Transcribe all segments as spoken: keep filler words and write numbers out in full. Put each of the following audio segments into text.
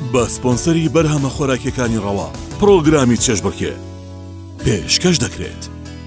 بە سپۆنسەری بەرهەمە خۆراکیەکانی ڕەوا پرۆگرامی چێژبڕکێ پێشکەش دەکرێت.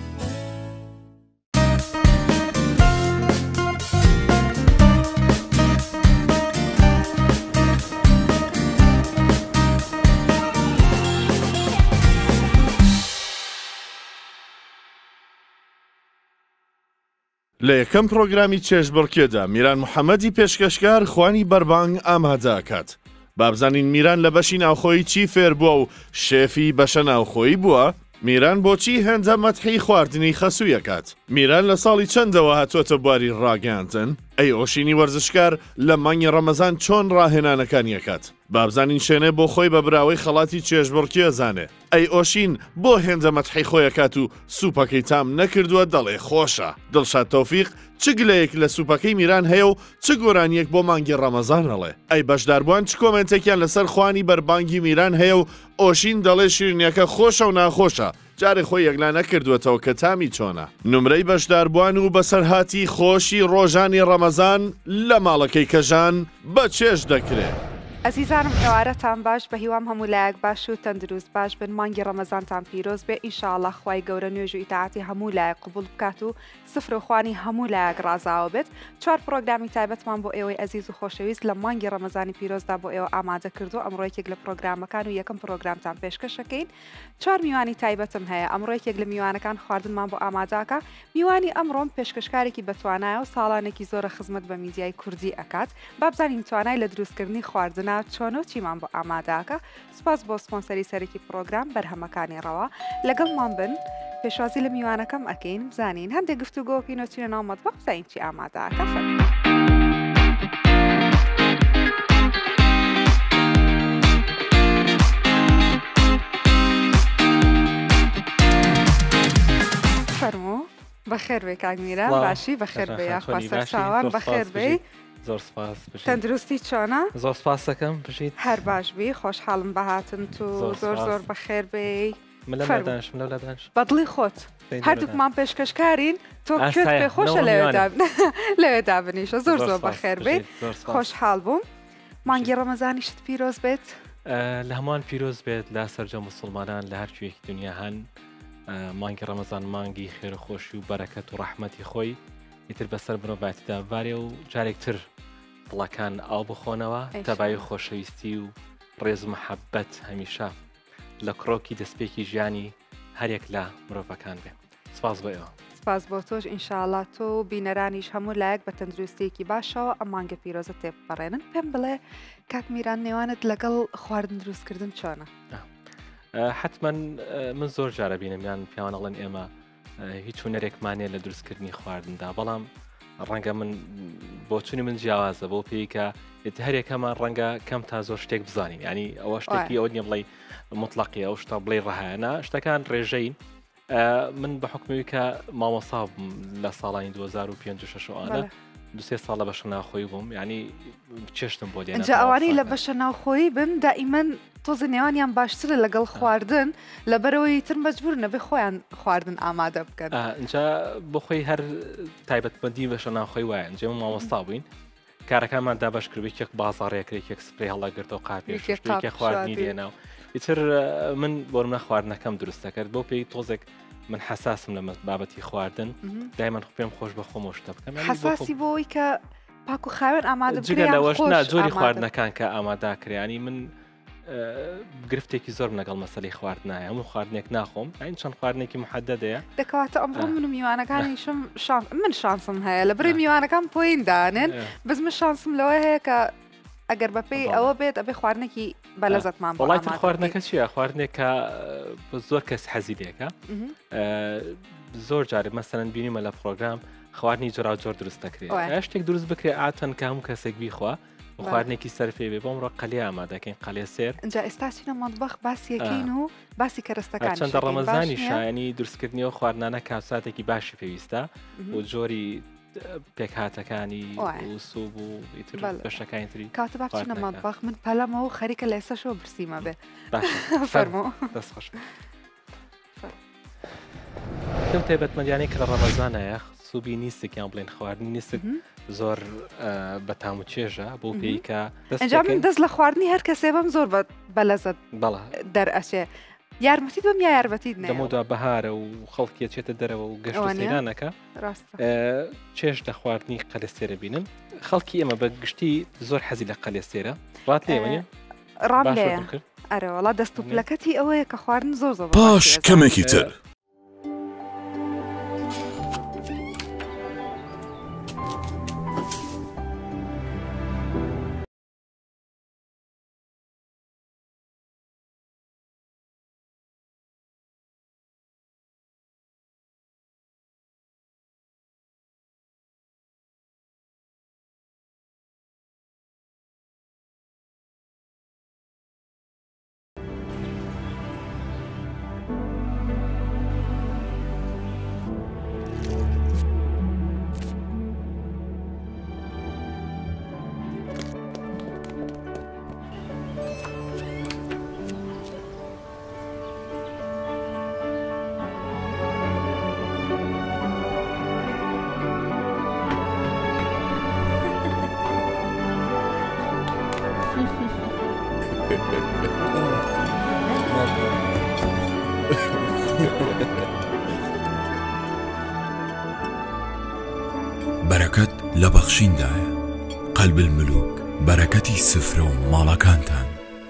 لە یەکەم پرۆگرامی چێژبڕکێدا میران محەممەدی پێشکەشکار خوانی بەربانگ ئامادەکات. بابزانین میران لە بەشی ناوخۆی چی فێر بووە و شێفی بەشە ناوخۆی بووە؟ میران بۆچی هێندە مەتحی خواردنی خەسوویەکات؟ میران لە ساڵی چەندەوە هاتووەتە بواری ڕاگەاندن؟ ئەی ئۆشینی وەرزشکار لە مانگی ڕەمەزان چۆن ڕاهێنانەکانیەکات؟ بابزانین شوێنێ بۆ خۆی بە براوەی خەڵاتی چێژبڕکێ زانێ. ئەی ئۆشین بۆ هێندە مەتحی خۆیەکات و سوپەکەی تام نەکردووە دەڵێ خۆشە. دڵشاد تەوفیق چ گلەیەک لە سوپەکەی میران هەیە و چ گۆرانیەک بۆ مانگی ڕەمەزان هەڵێ؟ ئەی بەشداربووان چ کۆمنتێکیان لەسەر خوانی بەربانگی میران هەیە و ئۆشین دەڵێ شیرینیەکە خۆشە و ناخۆشە. جارێ خۆی یەکلا نەکردوێتەوە کە تامی چۆنە. نمرەی بەشداربووان و بەسەرهاتی خۆشی ڕۆژانی ڕەمەزان لە ماڵەکەی کەژان بە چێژ دەکرێت. ئەزیزانم ئێوارەتان باش بە هیوام هەموو لایەک باش و تەندروست باش بن. مانگی ڕەمەزانتان پیرۆز بێ. ئینشاءڵڵا خوای گەورە نوێژ و ئیتاعاتی هەموو لایەک قبول بکات و سفر و خوانی هەموو لایەک ڕازاوە بێت. چوار پرۆگرامی تایبەتمان بۆ ئێوەی ئەزیز و خۆشەویست لە مانگی ڕەمەزانی پیرۆزدا بۆ ئێوە ئامادە کردو. ئەمڕۆ یەکێک لە پرۆگرامەکان و یەکەم پرۆگرامتان پێشکەشەکەین. چوار میوانی تایبەتم هەیە. ئەمڕۆ یەکێک لە میوانەکان خواردنمان بۆ ئامادەکە. میوانی ئەمڕۆم پێشکەشکارێکی بەتوانایە و ساڵانێکی زۆرە خزمەت بە میدیای کوردی ئەکات. با بزانین توانای لە دروستکردنی خواردنە چۆن و چیمان بۆ ئامادەکە. سپاس بۆ سپۆنسەری سەرەکی پرۆگرام بەرهەمەکانی ڕەوا. لەگەڵمان بن پێشوازی لە میوانەکەم ئەکەین بزانین هەندێک گفتوگۆکەین و چینە ناو مەتبەخ بزانین چی ئامادەکە. فەرموو بەخێر بێ کاک میران. باشی بەخێر بێ یاخوا سەرچاوان بەخێر بێ. زۆر سپاس. تەندروستی چۆنە؟ زۆر سپاس دەکەم بژیت. هەر باش بی خۆشحاڵم بەهاتن تو زۆر زۆر بەخێر بێ. بەدڵی خۆت هەردووکمان پێشکەشکارین تۆ کوێت پێ خۆشە لەوێ دابنیشە. زۆر زۆر بەخێر بێ. خۆشحاڵ بووم. مانگی ڕەمەزانیشت پیرۆز بێت. لە هەمان پیرۆز بێت لە سەرجە موسڵمانان لە هەرکوێکی دنیا هەن. مانگی ڕەمەزان مانگی خێرخۆشی و بەرەکەت و ڕەحمەتی خۆی ئیتر بەسەر مرۆڤایەتیدا بارێ و جارێکتر دڵەکان ئاو بخۆنەوە تەبای خۆشەویستی و ڕێز مەحەبەت هەمیشە لە کڕۆکی دەستپێکی ژیانی هەرێک لە مرۆڤەکان بێ. سپاس بۆ ئێوە. سپاس بۆ تۆش. ئینشاءڵڵا تۆ و بینەرانیش هەموو لایەک بە تەندروستیەکی باشەوە ئەم مانگە پیرۆزە تێبپەڕێنن. پێم بڵێ کاک میران نێوانت لەگەڵ خواردن دروستکردن چۆنە؟ حتمما من زۆر جارە بینم یان پیاوانەڵێن ئێمە هیچ هونەرێکمانێ لە دروستکردنی خواردندا، بەڵام ڕەنگە من بۆ چونی من جیاوازە بۆ پێی کە هەرێکەمان ڕەنگە کەم تا زۆر شتێک بزانین. ینی ئەوە شتێکی ئەو نیە بڵێ مطلقی ئەو شتا بڵێ ڕەهایەنە شتەکان ڕێژەین. من بە حکومی کە مامۆسا لە ساڵانی دوو هەزار و پێنج و شەش ئەوانە دوسێ ساڵ لە بەشە ناوخۆی بووم. ینی چێشتم بۆ دێنە جا ئەوانەی لە بەشە ناوخۆی بن دائیمەن تۆزە نێوانیان باشترە لەگەڵ خواردن لەبەرەوەی تر مەجبور نەبێ خۆیان خواردن ئامادە بکەن. اینجا بۆ خۆی هەر تایبەتمەندی بەشە ناوخۆی وایە. ئەنجێ من مامۆستا بووین کارەکانمان دابش کردی یەک بازاڕێکرێک یەک سپری هەڵاگرتەوە قاپێک خواردنی دێنەوە. ئیتر من بۆرمە خواردنەکەم دروست دەکرد بۆ پێی تۆزێک من حساسم لە بابەتی خواردن دایمەن پێم خۆش بە خۆم شتە بکەم. حساسی بۆی کە پاک و خاوێن ئامادە لەوەش نا جۆری خواردنەکان کە ئاماداکرێنی من گرفتێکی زۆر لەگەڵ مەسەلەی خواردنایە. هەموو خواردنێک ناخۆم ئاین چەند خواردنێکی محەدەدەیە. دەکەواتە ئەمڕۆ من و میوانەکانیشم من شانسم هەیە لە بڕێ میوانەکان پۆین دانێن بەس من شانسم لەوە هەیە کە ئەگەر بەپێی ئەوە بێت ئەبێ خواردنێکی بەلەزەتمان بۆ وڵاتر خواردنەکە چییە؟ خواردنێکە زۆر کەس حەزی لێکە. زۆر جارێ مەسەرەن بینیمە لە پرۆگرام خواردنی جۆرا جۆر دروست دەکرێت. شتێک دروست بکرێ ئاتەن کە هەموو کەسێک بیخوا خواردنێکی سەرفێ بێ بۆم ڕۆ قەلی ئامادەکەین قەلێ سێر. اینجا ئێستاچینە مەطبەخ باسیەکەین و باسی کەرەستەکان چەندە ڕەمەزانی شایانی دروستکردنیەوە خواردنانە کاتساتێکی باشی پێویستە و جۆری پێکهاتەکانی و سوب و ئیتر بەشەکانی تری. کاتە بچینە مەطبەخ من پەلەمەوە خەریکە لە ئێستاشەوە برسیمە بێ. فەرموو. دەست خۆش. تایبەتمەندیانەی کە لە ڕەمەزانەیە سوبی نیستێکیان بڵێن خواردنی نیستێک زۆر بەتام و چێژە بۆ پێیکە ئەنجام من دەست لە خواردنی هەر کەسێ بەم زۆر بەلەزت دەرئەچێ یارمەتیت بەم یا یارمەتیت نێ دەمەدا بەهارە و خەڵکیە چێتە دەرەوە و گەشت سەیرانەکە چێژ لە خواردنی قەلەستێرە بینم خەڵکی ئێمە بە گشتی زۆر حەزی لە قەلەستێرە ڕات لێوەنیە ڕام لێ ئەرە وڵا دەست و پلەکەتی ئەوەیە کە خواردن زۆر زۆر باش کەمێکی تر بەرەکەت لە بەخشیندایە قەلب الملوک بەرەکەتی سفرە و ماڵەکانتان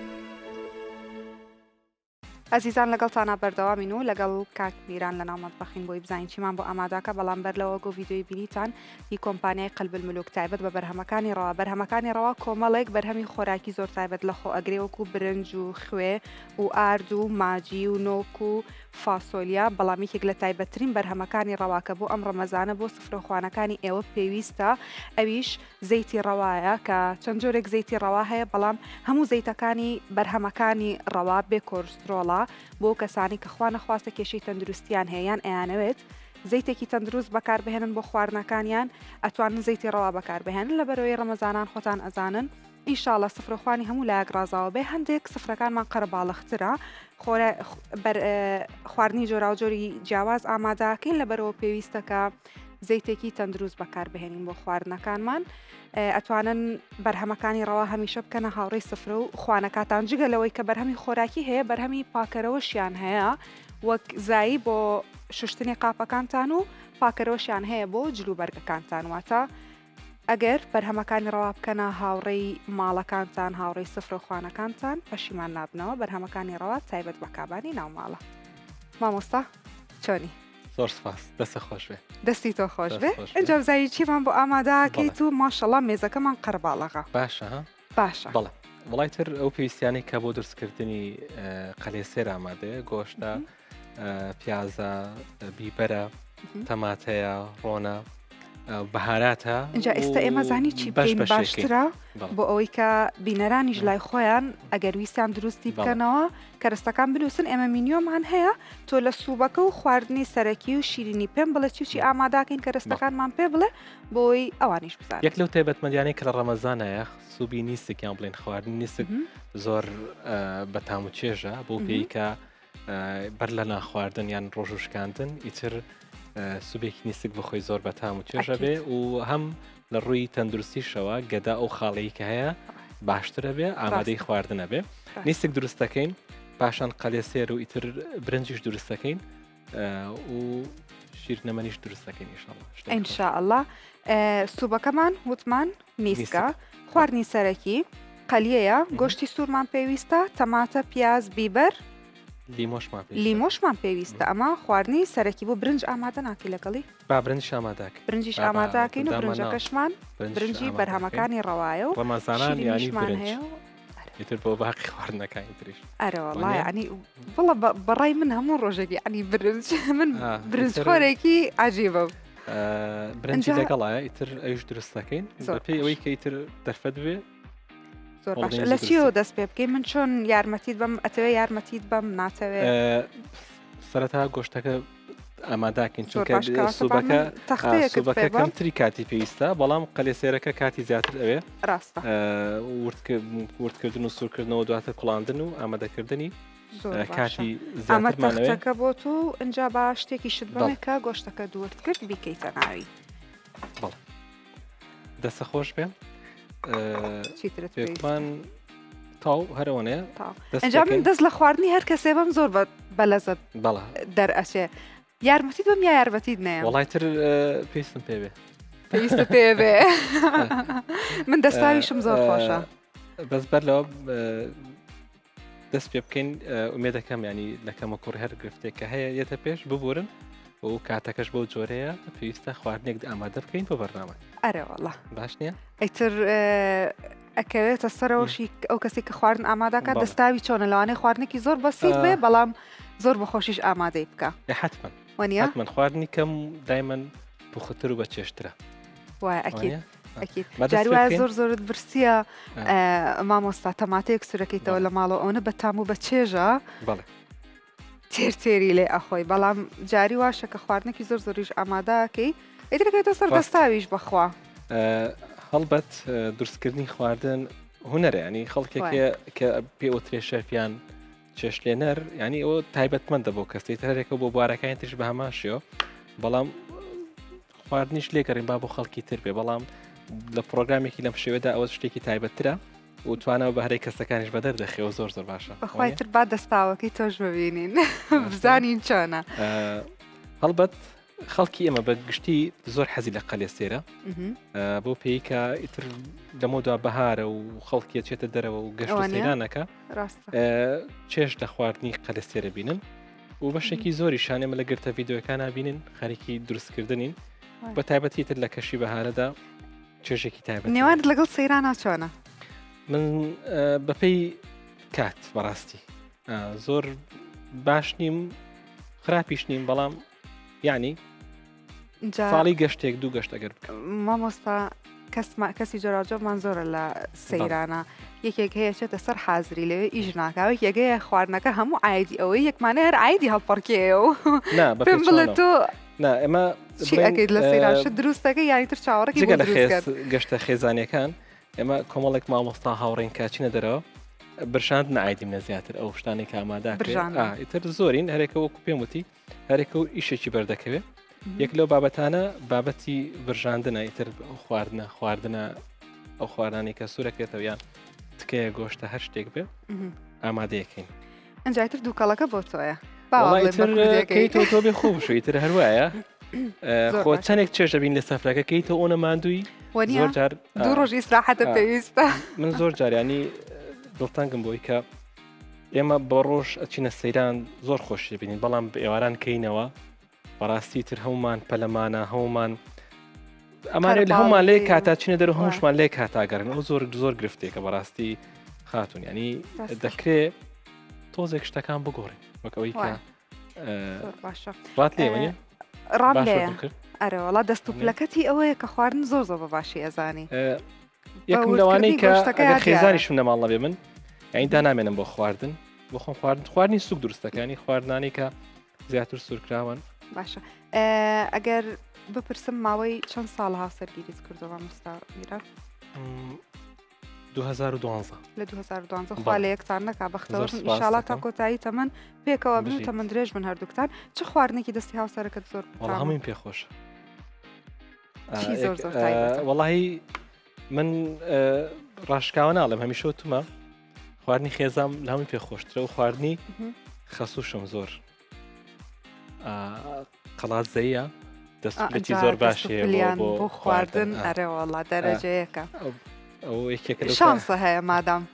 ئەزیزان لەگەڵتانە بەردەوامین و لەگەڵ کاک میران لە ناو مەتبەخین بۆی بزانین چیمان بۆ ئاماداکە بەڵام بەر لەوە گۆ ڤیدیۆی بینیتان هی کۆمپانیای قەلب الملوک تایبەت بە بەرهەمەکانی ڕەوا بەرهەمەکانی ڕەوا کۆمەڵێک بەرهەمی خۆراکی زۆر تایبەت لە خۆ ئەگرێ وەکو برنج و خوێ و ئارد و ماجی و نۆک و فاسۆلیا بەڵامێکێک لە تایبەتترین بەرهەمەکانی ڕەواکە بۆ ئەم ڕەمەزانە بۆ سفرەخوانەکانی ئێوە پێویستە ئەویش زەیتی ڕەوایە کە چەند جۆرێک زەیتی ڕەوا هەیە بەڵام هەموو زەیتەکانی بەرهەمەکانی ڕەوا بێ کۆرسترۆڵە بۆ کەسانی کە خوا نەخواستە کێشەی تەندروستیان هەیەیان ئەیانەوێت زەیتێکی تەندروست بەکاربهێنن بۆ خواردنەکانیان ئەتوانن زەیتی ڕەوا بەکاربهێنن لە بەرەوەی ڕەمەزانان خۆتان ئەزانن ئینشاڵڵا سفرەخوانی هەموو لایەک ڕازاوە بێ هەندێک سفرەکانمان قەرەباڵەخترە خواردنی جۆرا و جۆری جیاواز ئامادەکەین لە بەرەوە پێویستەکە زەیتێکی تەندروست بەکاربهێنین بۆ خواردنەکانمان ئەتوانن بەرهەمەکانی ڕەوا هەمیشە بکەنە هاوڕێی سفرە و خوانەکاتان جگە لەوەی کە بەرهەمی خۆراکی هەیە بەرهەمی پاکەرەوەشیان هەیە وەک زایی بۆ شوشتنی قاپەکانتان و پاکەرەوەشیان هەیە بۆ جلوبەرگەکانتان واتە ئەگەر بەرهەمەکانی ڕەوا بکەنە هاوڕێی ماڵەکانتان هاوڕێی سفرە و خوانەکانتان پەشیمان نابنەوە بەرهەمەکانی ڕەوا تایبەت بە کابانی ناو ماڵە مامۆستا چۆنی زۆر سپاس دەستە خۆش بێ دەستی تۆ خۆش بێ ئەنجام زایی چیمان بۆ ئامادەکەیت و ماشەڵڵا مێزەکەمان قەرباڵەغا باشە باشە بەڵێ وڵای تر ئەو پێویستیانی کە بۆ دروستکردنی قەلێسێر ئامادەیە گۆشتە پیازە بیبەرە تەماتەیە ڕۆنە بەهاراتە اینجا ئێستا ئێمە زانی چی پێین باشترە بۆ ئەوەی کە بینەرانیش لای خۆیان ئەگەر ویستیان دروستی بکەنەوە کەرەستەکان بنووسن ئێمە مینیۆمان هەیە تۆ لە سووبەکە و خواردنی سەرەکی و شیرینی پێم بڵێ چی ئاماداکەین کەرەستەکانمان پێ بڵێ بۆی ئەوانیش بزان یەک لەو تایبەتمەندیانەی کە لە ڕەمەزانایە سووبی نیستێکیان بڵێن خواردنی نیستێک زۆر بەتام و چێژە بۆ پێی کە بەر لە ناخواردن یان ڕۆژ و شکاندن ئیتر سوبێکی نیستێک بخۆی زۆر بەتام و چێژە بێ و هەم لە ڕووی تەندروستیشەوە گەدا ئەو خاڵەیە کە هەیە باشترە بێ ئامادەی خواردنە بێ نیستێک دروستەکەین پاشان قەلێسێر و ئیتر برنجیش دروستەکەین و شیرنەمەنیش دروستەکەین ئینشاءڵڵا سوبەکەمان وتمان میسکە خواردنی سەرەکی قەلیەیە گۆشتی سوورمان پێویستە تەماتە پیاز بیبەر لیمۆشمان پێویستە ئەمە خواردنی سەرەکی بۆ برنج ئامادە ناکەی لەگەڵی با برنج ئامادەکە برنجیش ئامادەکەین و برنجەکەشمان برنجی بەرهەمەکانی ڕەوایە و ڕەمەزانان ینی برنج ئیتر بۆ باقی خواردنەکانی تریش ئەرە وەڵای ینی بڵە بەڕای من هەموو ڕۆژێکی ینی برنج من برنج خۆرێکی عەجیبە برنجی لەگەڵایە ئیتر ئەویش دروستەکەین بەپێی ئەوەی کە ئیتر دەرفەت بێ زۆر باش لە چیەوە دەست پێ بکەین من چۆن یارمەتیت بەم ئەتەوێ یارمەتیت بەم ناتەوێت سەرەتا گۆشتەکە ئاماداکەین چونکە سوبەکە سوبەکە کەمتری کاتی پێویستە بەڵام قەلێسێرەکە کاتی زیاتر ئەوێ ڕاستە وردکردن و سوورکردنەوە دواتر کوڵاندن و ئامادەکردنی کاتی ئامادەکە بۆ تو ئەنجا با شتێکی شت بمێ کە گۆشتەکە دوورد کرد بیکەیتە ناوی دەستە خۆش بێ چیترت پێکمان تاو هەرەوەنەیە ئەنجام من دەست لە خواردنی هەر کەسێ بەم زۆر بەلەزت بەڵا دەرئەچێ یارمەتیت بەم یا یارمەتیت نەیە وڵایتر پێویستم پێ بێ پێویستە پێ بێ من دەستاویشم زۆر خۆشە بەس بەر لەوە دەست پێ بکەین ئومێ دەکەم ینی لەکەمە کوڕ هەر گرفتێک کە هەیە یێتە پێش ببورن و کاتەکەش بۆ جۆرەیە پێویستە خواردنێک ئامادە بکەین بۆ بەرنامە ئەرێ وەڵا باش نییە ئەیتر ئەکەوێتە سەرەوەشی ئەو کەسی کە خواردن ئامادەکە دەستاوی چۆنە لەوانەیە خواردنێکی زۆر بەسیت بێ بەڵام زۆر بە خۆشیش ئامادەی بکە حتمما وانە من خواردنی کەم دایمەن بخۆتر و بە چێشترە وای ئەکید ئەکید جاری وایە زۆر زۆرت برسیە مامۆستا تەماتەیەک سوورەکەیتەوە لە ماڵەوە ئەوە بەتام و بە چێژە تێر تێری لێ ئەخۆی بەڵام جاری واشە کە خواردنێکی زۆر زۆریش ئامادەکەی ئیترەکەیتە سەر دەستاویش بەخوا هەڵبەت دروستکردنی خواردن هوەرە ینی خەڵکێکە کە پێ ئۆترێ شەفیان چێشلێنەر ینی ئەوە تایبەتمەندە بۆ کەسی هەرێکە بۆ بوارەکانی تش بە هەماشیەوە بەڵام خواردنیش لێکەڕین با بۆ خەڵکی تر بێ بەڵام لە پرۆگرامێکی لەم شێوەدا ئەوە شتێکی تایبەتترە و توانەوە بە هەرێک کەسەکانیش بەدەر دەخێەوە زۆر زۆر باشە بەخوای تر با دەستاوەکەی تۆش ببینین بزانین چۆنە هەڵبەت خەڵکی ئێمە بە گشتی زۆر حەزی لە قەلێسێرە بۆ پێیکە ئیتر لەمەدا بەهارە و خەڵکیە چێتە دەرەوە و گەشت سەیرانەکە چێش لە خواردنی قەلەسێرە بینن و بەشێکی زۆری شانێمە لە گرتە ڤیددیۆکانە بینن خەریکی دروستکردنین بە تایبەتی تر لە کەشی بەهارەدا چێژێکی تایبەت نێوان لەگەڵ سەیرانە چۆنە من بەپێی کات بەڕاستی زۆر باش نیم خراپیش نیم بەڵام یعنی ساڵی گەشتێک دوو گەشت ئەگەر بکەم مامۆستا کەسی جۆراجۆمان زۆرە لە سەیرانە یەکێک هەیە چێتە سەر حازری لەوێ ئیژ ناکاوە یەگەیە خواردنەکە هەموو ئایدی ئەوەی یەکمانە هەر ئایدی هەڵپەڕکێەوە پێم بڵێ تۆ ئێمە چی ئەەکەیت لە سەیرانش دروستەکە یانی تر چاوەڕێکی گەشتە خێزانەکان ئێمە کۆمەڵێک مامۆستا هاوڕێن کاچینە دەرەوە برشاند نعیدیم نە زیاتر ئەو شتانی کامادا ئیتر زۆرین هەرێکە وەکو پێم وتی هەرێکە و ئیشێکی بەردەکەوێت یەک لەو بابەتانە بابەتی برژاندنە ئیتر خواردنە خواردنە ئەو خواردانی کە سوورەکرێتەوە یان تکەیە گۆشتە هەر شتێک بێ ئامادەیەکەین ئەنجایتر دووکەڵەکە بۆ تۆیە تۆ بێ خوب شویتر هەروایە خۆ چەندێک چێژە بین لە سەفرەکەکەی تۆ ئەوە ماندووی زۆر جار دوو ڕۆژی ئیسراحەتە پێویستە من زۆر جاریانی دڵتەنگم بۆی کە ئێمە بە ڕۆژ ئەچینە سەیران زۆر خۆشی بینین بەڵام ئێواران کەینەوە بەڕاستی تر هەمومان پەلەمانە هەمومان ئەمانێت لە هەمومان لێ کاتا چینە دەرو هەمووشمان لێ کاتاگەرن ئەو زۆر زۆر گرفتێکە بەڕاستی خاتون ینی دەکرێت تۆزێک شتەکان بگۆڕین وەکەوەی کە ڕات لێوەنیە ڕام لێ ئەرە وڵات دەست و پلەکەتی ئەوەیە کە خواردن زۆر زۆر بەباشی ئەزانی یەکم لەوانەی کە خێزانیشم لە ماڵە بێ من یعنی دا نامێنم بۆ خواردن بۆ خۆم خواردن خواردنی سوک دروستەکانی خواردنانی کە زیاتر سوورکراون باشە ئەگەر بپرسم ماوەی چەند ساڵ هاوسەرگیریت کردەوە مۆستا میران دوو هەزار و دوانزە لە دوو هەزار و دوانزە خوا لە یەکتان نەکا بەختەوەشم ئینشاڵڵا تا کۆتایی تەمەن پێکەوە بن و تەمەند درێژ بن هەردووکتان چ خواردنێکی دەستی هاوسەرەکەت زۆر هەمووی پێخۆشە زۆر زۆر تایبەتە وەڵاهی من ڕاشکاوە ناڵێم هەمیشە وتمە خواردنی خێزام لە هەمووی پێخۆشترە و خواردنی خەسووشم زۆر قەڵات زەیە دەستپلەتی زۆر باشەیە بۆ خواردن ئەرێوەڵا دەرەجەیەکە ئەو یەکێکە شانسە هەیە مادام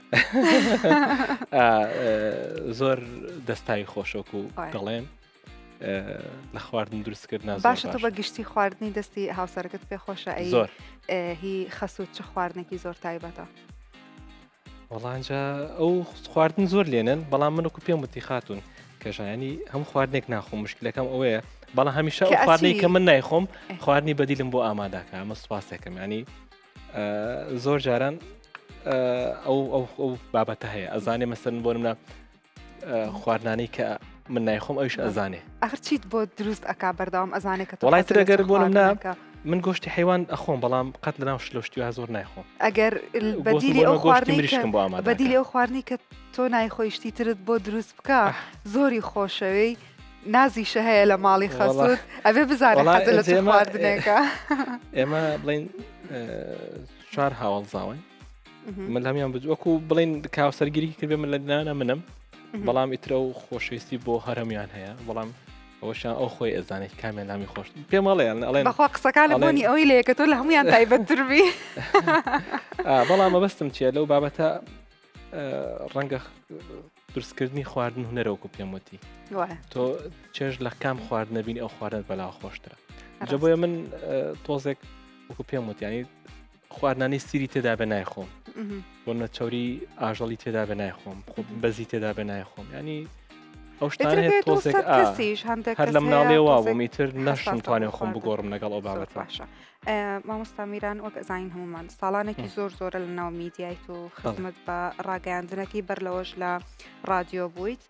زۆر دەستایی خۆشۆک و دەڵێن لە خواردن دروستکردنا باشە تۆ بە گشتی خواردنی دەستی هاوسەرەکەت پێخۆشە ئەی زۆر هی خەسووت چ خواردنێکی زۆر تایبەتە وەڵانجا ئەو خواردن زۆر لێنن بەڵام منکو پێم وتی خاتون کەژانی هەم خواردنێک ناخۆم مشکلەکەم ئەوەیە بەڵام هەمیشە ئەو خواردنی کە من نایخۆم خواردنی بەدیلم بۆ ئاماداکە ئەمە سوپاسێکم ینی زۆر جاران ئەو ئەو بابەتە هەیە ئەزانێ مەسەرن بۆ منە خواردنانەی کە من نایخۆم ئەوش ئەزانێ ئەخر چیت بۆ دروست ئەکا بەردەوام ئەزانێت کە وڵای ترەگەر بۆ منە من گۆشتی حیوان ئەخۆم بەڵام قەت لە ناو شلۆشتی وا زۆر نایخۆم ئەگەر بەدیلی ئەو خواردنی بەدیلی ئەو خواردنی کە تۆ نایخۆیشتی ترت بۆ دروست بکە زۆری خۆشەوەی نازیشە هەیە لە ماڵی خەسوود ئەبێ بزانێت حەزت لە چ خواردنێکە. ئێمە بڵین چوار هاوڵزاوین من هەمیان وەکو بڵین کاوسەرگیری کردێ من لە نانە منم بەڵام ئیترە و خۆشەویستی بۆ هەرەمیان هەیە بەڵام ئەوەشان ئەو خۆی ئەزانێت کامیان نامی خۆش پێم ئەڵێن ئەڵێن بەخوا قسەکان لە بۆنی ئەوەی لەیەکە تۆ لە هەمویان تایبەتتربی. بەڵام مەبەستم چییە لەو بابەتە ڕەنگە درستکردنی خواردن هوەرەوەکو پێم وتی تۆ چێژ لە کام خواردن نەبینی ئەو خواردن بەلا خۆشترە جە بۆیە من تۆزێک وەکو پێم وتی ینی خواردنانی سیری تێدا بە نایخۆم بۆ نەچەوری ئاژەڵی تێدا بە نایخۆم خۆ بەزی تێدا بە نایخۆم ینی ئەو شتان هەیە تۆزێک هەر لە مناڵێەوە بۆمیتر نەشم توانێت خۆم بگۆڕم لەگەڵ ئەو بابەت باشە. مامۆستا میران وەک ئەزانین هەمومان ساڵانێکی زۆر زۆرە لە ناو میدیایت و خزمەت بە ڕاگەیاندنەکەی بەر لەوەش لە رادیۆ بوویت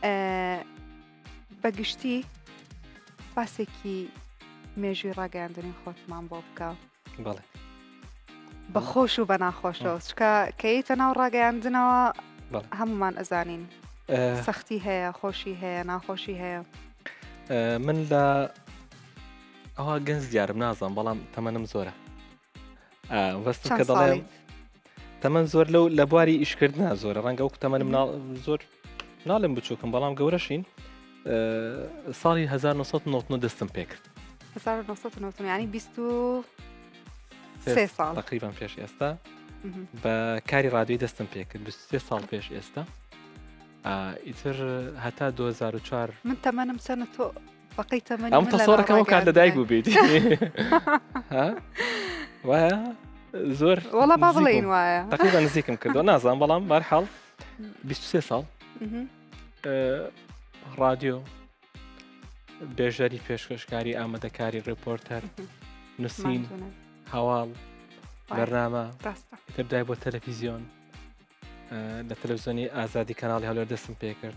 بەگشتی باسێکی مێژوی ڕاگەیاندنی خۆتمان بۆ بکە بەڵێ بە خۆش و بە ناخۆشەوە چکە کەیتە ناو ڕاگەیاندنەوە هەمومان ئەزانین سەختی هەیە خۆشی هەیە ناخۆشی هەیە. من لە ئەوە گەنج دیارم نازانم بەڵام تەمەنم زۆرە وەستم کە دەڵێم تەمەن زۆر لەو لە بواری ئیشکردنا زۆرە ڕەنگە وەکو تەمەنم زۆر ناڵێم بچووکم بەڵام گەورەشین ساڵی هەزار و نۆ سەد و نۆڤدە و نۆ دەستم پێ کرد هەزار و نۆ سەد و نۆڤدە ینی بیست و سێ ساڵ تقریبان پێش ئێستا بە کاری ڕادیۆی دەستم پێ کرد بیست و سێ ساڵ پێش ئێستا ئیتر هەتا دوو هەزار و چوار من تەمەنم چەنە تۆ بەقەی تەمەنی ئەم تەسەوڕەکەم کات لەدایک بوو بێت وایە زۆر وەڵا با بڵێین وایە تقریبا نزیکم کردەوە نازانم بەڵام بەرحاڵ بیست و سێ ساڵ رادیۆ بێژەری پێشکەشکاری ئامادەکاری ڕپۆرتەر نووسین هەواڵ بەرنامە تر دای بۆ تەلەڤیزیۆن لە تەلەڤیزیۆنی ئازادی کەناڵی هەولێر دەستم پێ کرد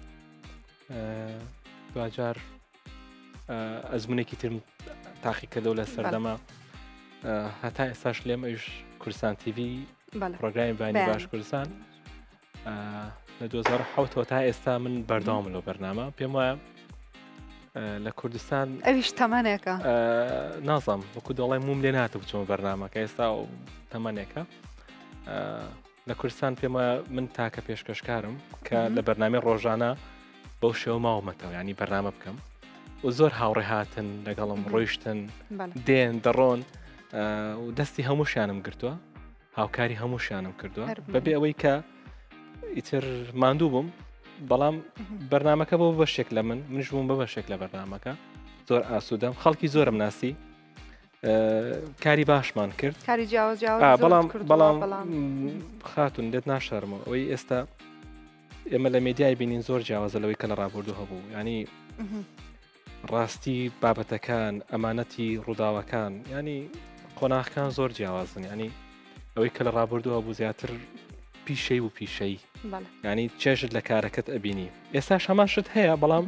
دوجار ئەزمونێکی ترم تاقی کردەوە لە سەردەما هەتا ئێستاش لێم ئەوش کوردستان تیڤی پرۆگرامی بانی باش کوردستان لە دوو هەزار و حەوت تا ئێستا من بەردەوامم لەو بەرنامە پێم وایە لە کوردستان ئەویش تەمەنێکە نازانم وەکو دەڵێ موم لێ ناتە بچۆمە بەرنامەکە ئێستا تەمەنێکە لە کوردستان پێم وایە من تاکە پێشکەشکارم کە لە بەرنامەی ڕۆژانە بەو شێوە ماوەمەتەوە ینی بەرنامە بکەم و زۆر هاوڕێ هاتن لەگەڵم ڕۆیشتن دێن دەڕۆن و دەستی هەمووشیانم گرتووە هاوکاری هەمووشیانم کردووە بەبێ ئەوەی کە ئیتر ماندوو بووم بەڵام بەرنامەکە بۆ بەشێک لە من منش بووم بە بەشێک لە بەرنامەکە زۆر ئاسوودەم خەڵکی زۆرم ناسی کاری باشمان کرد کاری جیاواز بەڵام بەڵام خاتون لێت ناشەرمەوە ئەوەی ئێستا ئێمە لە میدیای بینین زۆر جیاوازە لەوەی کە لە ڕابردوو هەبوو ینی ڕاستی بابەتەکان ئەمانەتی ڕووداوەکان ینی قۆناغەکان زۆر جیاوازن ینی ئەوەی کە لە ڕابردوو هەبوو زیاتر پیشەی و پیشەی ینی چێژت لە کارەکەت ئەبینی ئێستاش هەمان شت هەیە بەڵام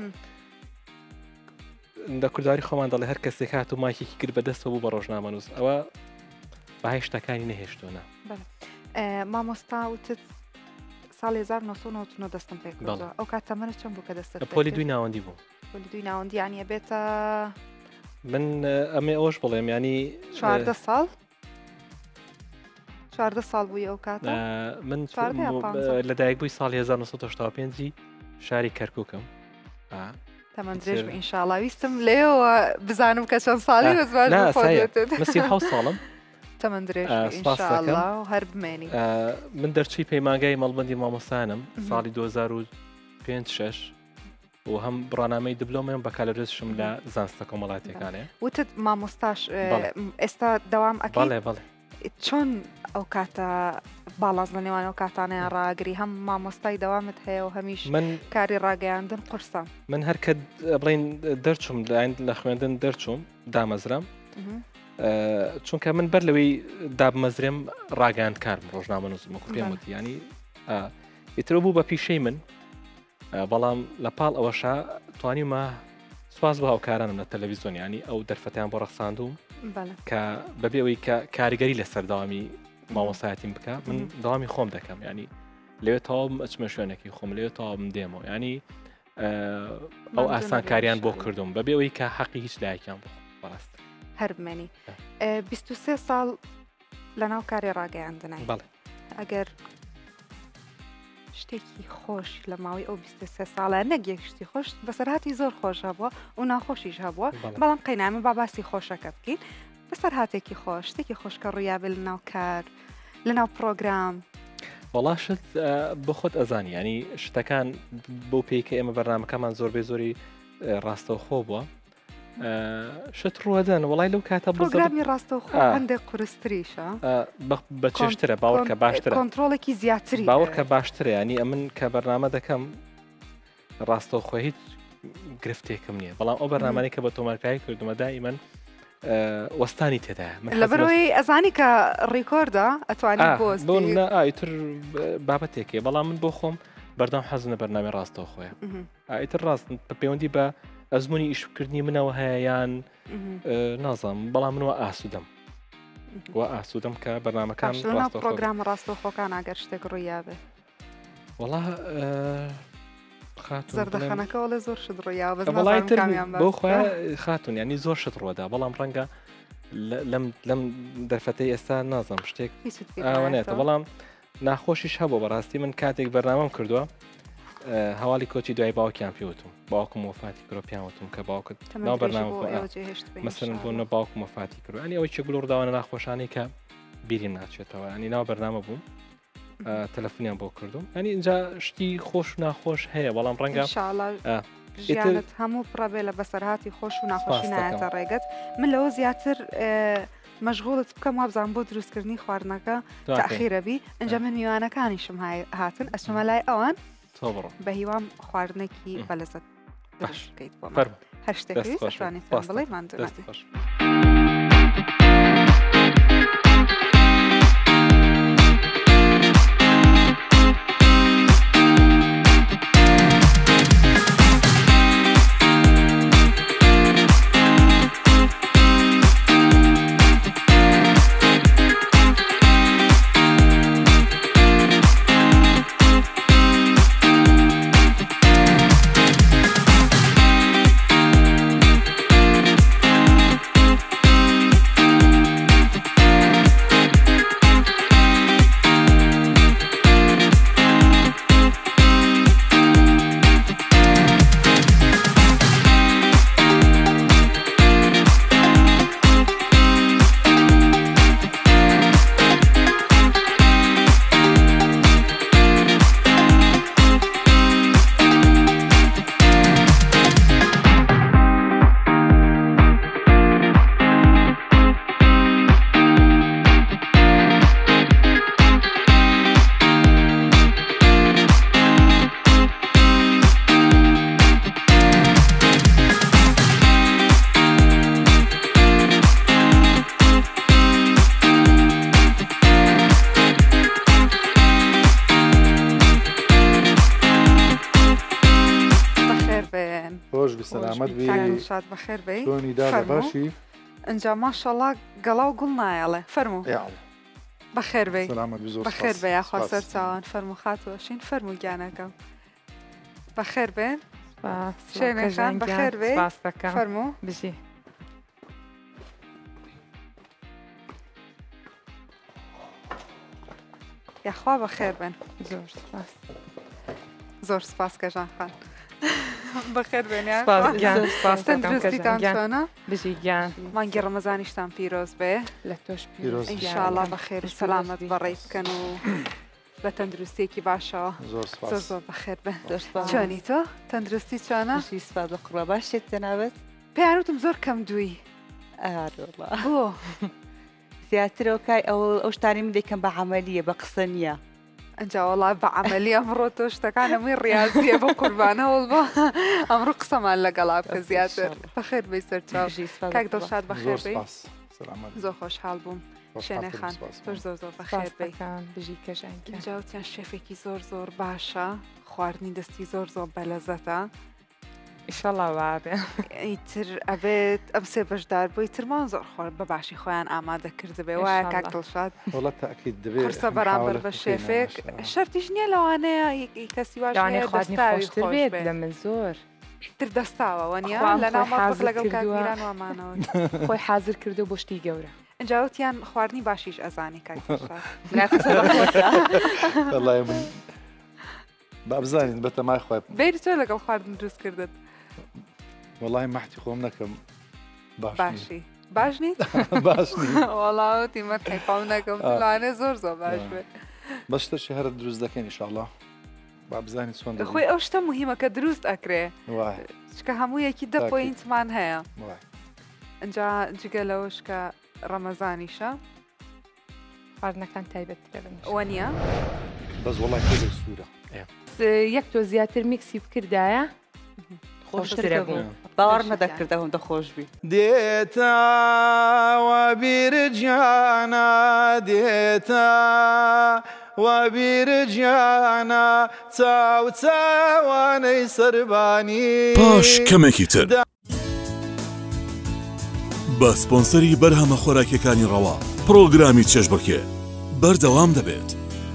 لە کورداری خۆمان دەڵێ هەر کەسێک هات و مایکێکی کرد بەدەستەوە بوو بە ڕۆژنامەنووس ئەوە بەهای شتەکانی نەهێشتوونە. مامۆستا وتت ساڵی هەزار و نۆ سەد و نۆڤدە و نۆ دەستم پێ کردەوە ئەو کات تەمەنت چەند بوو کە دەستت پۆلی دوی ناوەندی بوو پۆلی دوی ناوەندی یانیە بێتە من ئەمێ ئەوەش بڵێم ینی چواردە ساڵ چواردە ساڵ بووی ئەو کاتە من لەدایک بووی ساڵی هەزار و نۆ سەد و هەشتا و پێنج شاری کەرکووکم تەمەند درێژ بە ئینشاڵڵا ویستم لێەوە بزانم کە چەند ساڵی مەسی حەوت ساڵم تەمەند درێژ ئینشاڵڵا و هەر بمێنی من دەرچووی پەیمانگای مەڵبەندی مامۆسانم ساڵی دوو هەزار و پێنج شەش و هەم بڕانامەی دبلۆمەیەم بەکالەرێزشم لە زانستە کۆمەڵاتیەکانێ وتت مامۆستاش ئێستا دەوام ئەکەڵێ بەڵێ چۆن ئەو کاتە باڵاز لە نێوان ئەو کاتانەیە ڕاگری هەم مامۆستای دەوامت هەیە و هەمیش من کاری ڕاگەیاندن قورسە من هەر کە بڵین دەرچوم لە خوێندن دەرچوم دامەزرام چونکە من بەر لەوەی دابمەزرێم ڕاگەاند کارم ڕۆژنامەنووسم وەکو پێم وتی ینی ئیترە بوو بە پیشەی من بەڵام لە پاڵ ئەوەشا توانیمە سواز بە هاوکارانم لە تەلەڤیزیۆن ینی ئەو دەرفەتیان بۆ ڕەخساندوم کە بەبێەوەی کە کاریگەری لەسەر داوامی مامۆسایەتیم بکە من داوامی خۆم دەکەم ینی لەوێت تەواو ئەچمە شوێنێکی خۆم لەوێت تەواو دێمەوە ینی ئەو ئاسان کاریان بۆ کردوم بەبێ ئەوەی کە حەقی هیچ لایەکیان بەڕاست هەر بمێنی بیست و سێ ساڵ لەناو کاری ڕاگەیاندنای بەڵێ ئەگەر شتێکی خۆش لە ماوەی ئەو بیست و سێ ساڵە نەگەیەک شتی خۆش بەسەرهاتی زۆر خۆش هەبووە و ناخۆشیش هەبووە بەڵام قەینامە با باسی خۆشەکە بکەین بەسەرهاتێکی خۆش شتێکی خۆش کە ڕوویابێ لە ناو کار لە ناو پرۆگرام وەڵاشت بۆ خۆت ئەزانی ینی شتەکان بۆ پێیکە ئێمە بەرنامەکەمان زۆربەی زۆری ڕاستەوخۆ بووە شت ڕوەدەن وڵای لەو کاتە پرۆگرامی ڕاستەوخۆ هەندێک قورستریشە بە چێشترە باوەڕکە باشترە کۆنتڕۆڵێکی زیاتری باوەڕکە باشترە ینی ئەمن کە بەرنامە دەکەم ڕاستەوخۆ هیچ گرفتێکم نییە بەڵام ئەو بەرنامانی کە بە تۆمارکایی کردومە دائیمەن وەستانی تێدایە لەبەرەوەی ئەزانی کە ڕیکۆردە ئەتوانی بۆ ئایتر بابەتێکێ بەڵام من بۆ خۆم بەردەم حەزنە بەرنامی ڕاستەوە خۆیە ئایتر ڕاست بە پەیوەندی بە ئەزمموی ئیشکردنی منەوە هەیە یان نازانم بەڵام منەوە ئاسوودەم وە ئاسوودەم کە بەرنامەکان پرۆگرام ڕاستەوخۆکان ئەگەر شتێک ڕوویابێ وەڵا زەردەخەنەکەەوە لە زۆر شت ڕوویا بۆ خۆیان خاتون ینی زۆر شت ڕۆدا بەڵام ڕەنگە لەم دەرفەتەی ئێستا نازانم شتێک ئەوەنێتە بەڵام ناخۆشیش هەبوو بەڕاستی من کاتێک بەرنامەم کردووە هەواڵی کۆچی دوای باوکیان پێوتم باوکم وفاتی کردۆپیانوتم کە باوکت ناو بەرنامە مەسەرن بۆ نە باوکم وفاتی کرد ئەنی ئەوەی چ گوڵ ڕداوانە ناخۆشانەی کە بیریم ناچێتەوە ئەنی ناو بەرنامە بووم تەلەفۆنیان بۆ کردوم ئەنی اینجا شتی خۆش و ناخۆش هەیە بەڵام ڕەنگە ژیانت هەموو پڕەبێ لە بەسەرهاتی خۆش و ناخۆشی نایەتە ڕێگەت من لەوە زیاتر مەشغوڵت بکەم وابزان بۆ دروستکردنی خواردنەکە تاخیرەبی ئەنجا من میوانەکانیشم هاتن ئەچمە لای ئەوان بە هیوام خواردنێکی بەلەزت باش بکەیت بۆ هەر شتێکی توانێت بڵێ ماندوێت سلامت بی شاد بەخێر بی چۆنی دادە باشی ئەنجا ماشەڵڵا گەڵا و گوڵ نایەڵێ فەرموو بەخێر بی بەخێر بێ یاخوا سەر چاوان فەرموو خاتوەشین فەرموو گیانەکەم بەخێر بێن شوێنەکان بەخێر بێ فەرموو بژی یاخوا بەخێر بن زۆر سپاس زۆر سپاس کەژان خان بەخێر بێنیان تەندروستیتان چۆنە بژی گیان مانگی ڕەمەزانیشتان پیرۆز بێ لە تۆش پیرۆز ئینشاڵڵا بەخێر و سەلامەت بەڕێ بکەن و بە تەندروستێکی باشەوە زۆر زۆر بەخێر بێ چۆنی تۆ تەندروستی چۆنە سپاس بە قوڕە باشێت تەناوت پێیانوتم زۆر کەم دووی بۆ زیاترەوەکای ئەو ئەو شتانی من دەکەم بە عەمەلیە بە قسە نییە ئەنجا وەڵا بە عەمەلی ئەمڕۆ تۆ شتەکانەمووی ڕاضیە بە قوربانەوەڵ بە ئەمڕۆ قسەمان لەگەڵا بکە زیاتر بەخێر بێ سەرچاوژی کاک دڵشاد بەخێر بێ زۆر خۆشحاڵ بووم شوێنەخان تۆش زۆر زۆر بەخێر بێکان بژی کەژانکە جاوتیان شێفێکی زۆر زۆر باشە خواردنی دەستی زۆر زۆر بەلەزەتە ئیشەڵا وابێ ئیتر ئەبێت ئەم سێ بەشدار بۆ ئیترمان زۆر خۆر بەباشی خۆیان ئامادە کرد بێ وایە کاک دڵشاد وڵات تاکید دەبێت قرسە بەرامبەر بە شێفێک شەرتیش نییە لەوانەیە کەسی واش یانێ خواردنی خۆشتر بێت لە من زۆر تر دەستاوە وەنیە لە ناومەڕ لەگەڵ کاگیران وامانەوە خۆی حازر کردو بۆ شتی گەورە ئەنجاوتیان خواردنی باشیش ئەزانی کاک والله من بابزانین بەتە مای خۆی بێری تۆ لەگەڵ خواردن دروست کردت والله مەحتی خۆم نەکەم باشی باش نیت باش وەڵاوتی مە تەیقاو نەکەم لەوانێ زۆر زۆر باش بێت بەشتەشی هەرە دروست دەکەین ئینشاءڵڵا بابزانین چۆن خۆی ئەو شتە مهمە کە دروست ئەکرێ چکە هەموو یەکی دە پۆینتمان هەیە ئەنجا جگە لەوەش کە ڕەمەزانیشە خواردنەکان تایبەتترە بن وەنیە بەس وڵای خۆی سوورە یەک تۆ زیاتر میکسی بکردایە خۆشترە بوو باوەڕ نەدەکردە هەندە خۆش بی دێتەوە بیرجیانە دێتە وە بیرجیانە چاو چاوانەی سەربانی پاش کەمێکی تر بە سپۆنسەری بەرهەمە خۆراکیەکانی ڕەوا پرۆگرامی چێژبڕکێ بەردەوام دەبێت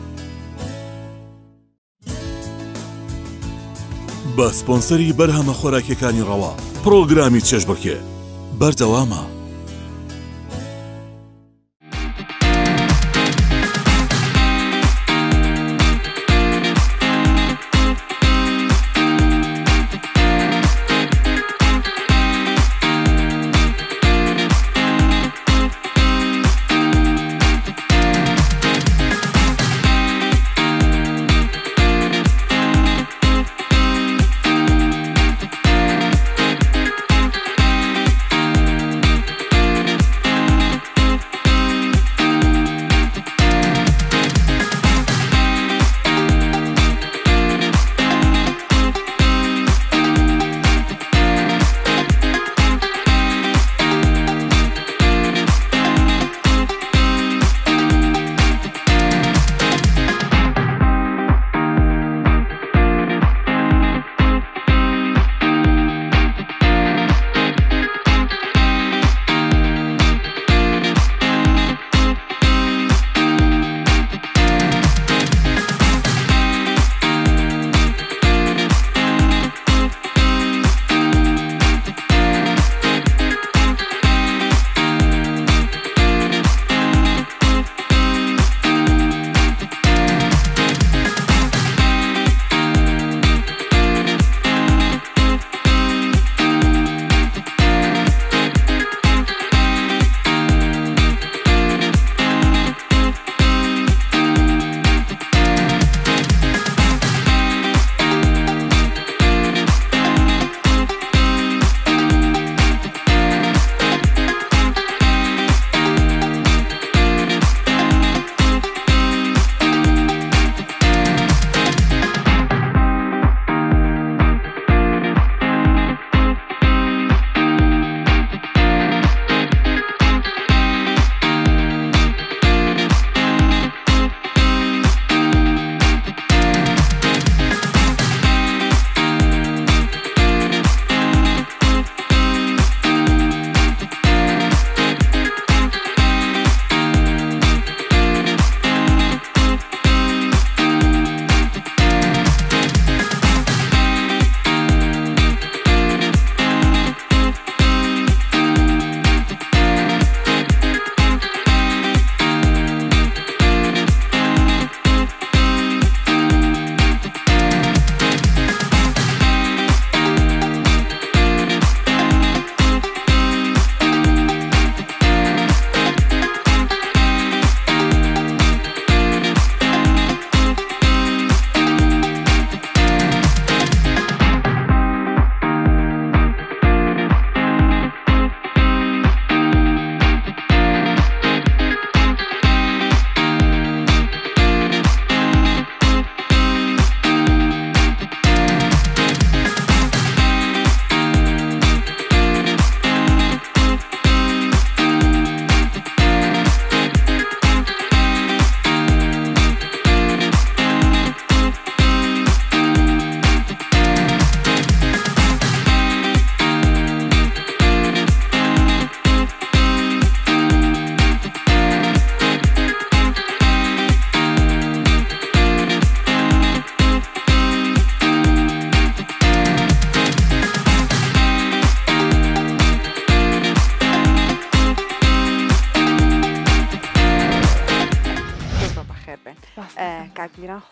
بە سپۆنسەری بەرهەمە خۆراکیەکانی ڕەوا پرۆگرامی چێژبڕکێ بەردەوامە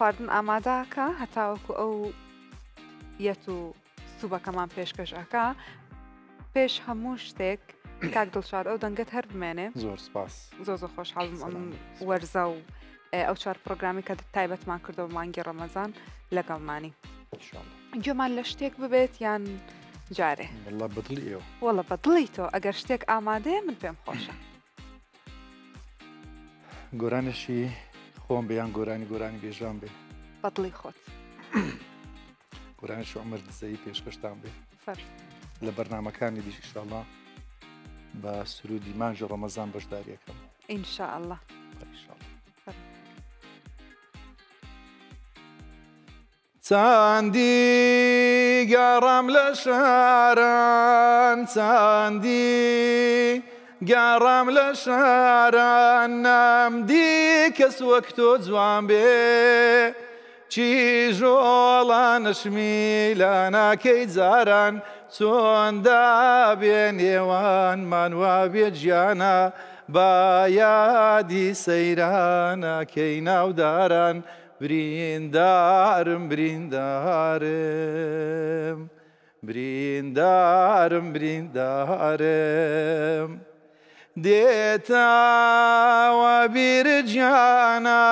خواردن ئامادەکە هەتاوەکو ئەو یەت و سوبەکەمان پێشکەشەکە پێش هەموو شتێک کاک دڵشاد ئەو دەنگت هەر بمێنێ زۆر سپاس زۆ زۆ خۆشحاڵم ئەم وەرزە و ئەو چوار پرۆگرامی کە تایبەتمان کردەوە مانگی ڕەمەزان لەگەڵمانی گوێمان لە شتێک ببێت یان جارێ والله بەدڵی ئێوە وەڵە بەدڵی تۆ ئەگەر شتێک ئامادەیە من پێم خۆشە گۆرانشی خۆم بێیان گۆرانی گۆرانی بێژان بێ بەدڵی خۆت گۆرانش عمر دزەی پێشکەشتان بێ فەر لە بەرنامەکانی دیش ئینشاءالله بە سرودی مانگی ڕەمەزان بەشداریەکەم ئینشاءالله چاندی گەڕام لە شاران چاندی گەڕام لە شاران نامدی کەس وەک تۆ جوان بێ چی ژۆڵانشمی لە ناکەی جاران چۆندا بێ نێوانمان وا بێ گیانە با یادی سەیرانەکەی ناوداران بریندارم بریندارم بریندارم بریندارم دێتەوە بیرجیانە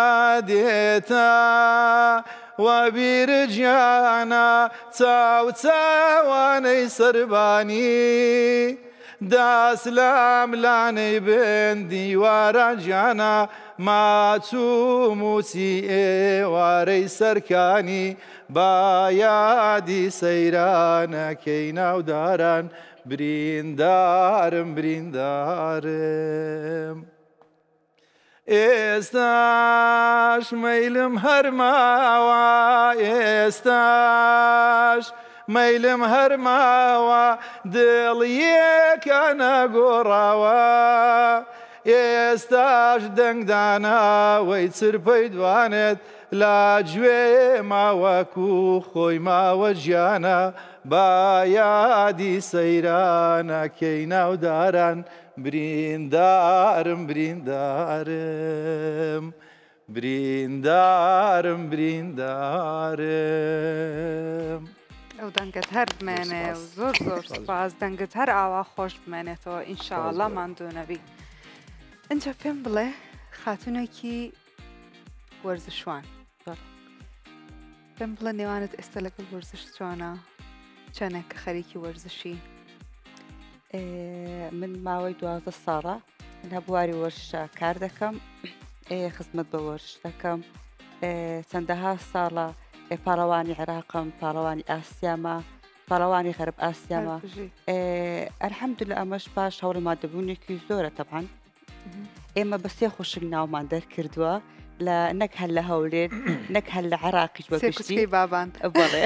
دێتەوە بیرجیانە چاو چاوانەی سەربانی داسلام لانەی بن دیوارە گیانە ماچوو موچی ئێوارەی سەرکانی با یادی سەیرانەکەی ناوداران بریندارم بریندارم ئێستاش مەیلم هەرماوە ئێستاش مەیلم هەرماوە دڵیەکە نەگۆڕاوە ئێستاش دەنگداناوەی چرپەی دوانێت لا گوێ ماوەکو خۆی ماوە گیانە با یادی سەیرانەکەی ناوداران بریندارم بریندارم بریندارم بریندارم ئەو دەنگت هەر بمێنێ و زۆر زۆر سپاس دەنگت هەر ئاوا خۆش بمێنێتەوە ئینشاءڵڵا ماندوو نەبی ئەجا پێم بڵێ خاتونێکی وەرزشوان پێم بڵێ نێوانت ئێستا لەگەڵ وەرزش چۆنە چەندێک کە خەریکی وەرزشی من ماوەی دوازدە ساڵە من هەبواری وەرزشە کار دەکەم خزمەت بە وەرزش دەکەم چەندەها ساڵە پاڵەوانی عێراقم پاڵەوانی ئاسیامە پاڵەوانی غەرب ئاسیامە ئەلحەمدولillah ئەمەش پاش هەوڵی مادەبوونێکی زۆرە تەبعاً ئێمە بە سێ خوشک ناومان دەرکردووە لە نەک هەر لە هەولێر نەک هەر لە عێراقیش بەگشتی بابان بڵێ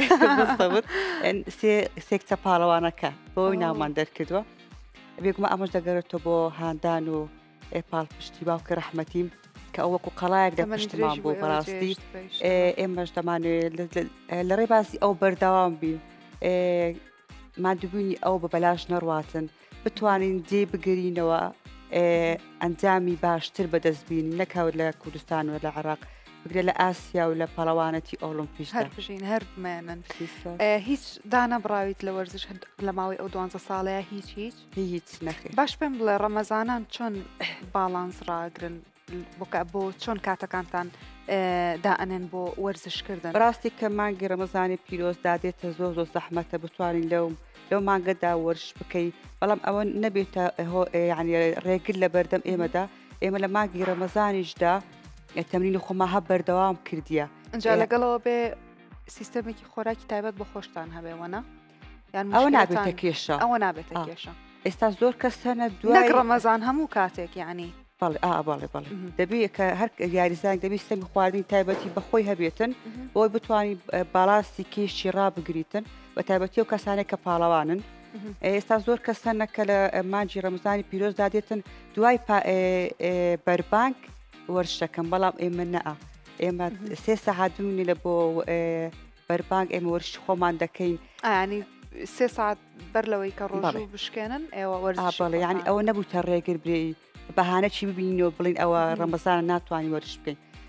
سێ کچە پاڵەوانەکە بۆی ناومان دەرکردووە بێگومە ئەمەش دەگەڕێتەوە بۆ هاندان و پاڵ پشتی باوکە ڕەحمەتیم کە ئەو وەکو قەڵایەک دەپشتمان بۆ بەڕاستی ئێمەش دەمانوێت لە ڕێ باسی ئەو بەردەوام بین مادوبوونی ئەو بە بەلاش نەڕواتن بتوانین جێ بگرینەوە ئەنجامی باشتر بەدەستبین نەکەوت لە کوردستان و لە عێراق بگرێ لە ئاسیا و لە پەڵەوانەتی ئۆلۆمپیش هەر بژین هەر بمێنن هیچ دانەبراویت لە وەرزش لە ماوەی ئەو دوانزە ساڵەیە هیچ هیچ هیچ نەخێ باش پێم بڵێ ڕەمەزانان چۆن باڵانس ڕاگرن بۆ چۆن کاتەکانتان دائەنێن بۆ وەرزشکردن ڕاستی کە مانگی ڕەمەزانی پیرۆز دادێتە زۆر زۆر زەحمەتە بتوانین لەو لەو مانگەدا وەرش بکەی بەڵام ئەوە نەبێتە ینی ڕێگر لە بەردەم ئێمەدا ئێمە لە مانگی ڕەمەزانیشدا تەمرینی خۆما هە بەردەوام کردیە ئەجا لەگەڵەوە بێ سیستەمێکی خۆراکی تایبەت بە خۆشتان هەبێوەنە یان ئەوە نابێتە کێشە ئەوە نابێتە کێشە ئێستا زۆر کەس هەنە دوای ڕەمەزان هەموو کاتێک یعنی بەڵێ ئا بەڵێ بەڵێ دەبێت کە هەر یاریزان دەبێت سیستەمی خواردنی تایبەتی بەخۆی هەبێتن بۆی بتوانین باڵاستی کێشی ڕابگریتن بە تایبەتی و کەسانێک کە پاڵەوانن ئێستا زۆر کەس هەنە کە لە مانجی ڕەمەزانی پیرۆز دادێتن دوای بەربانک وەرشەکەم بەڵام ئێمە نەئە ئێمە سێ سەعات بمێنێ لە بۆ بەربانک ئێمە وەرش خۆمان دەکەین ئەنی سێ ساعت بەر لەوەی کە ڕۆژ بشکێنن ئێوە وەرز بەڵێ ینی ئەوە نەبوو تا ڕێگر برێ بەهانە چی ببینەوە بڵین ئەوە ڕەمەزانە ناتوانین وەرش بکەین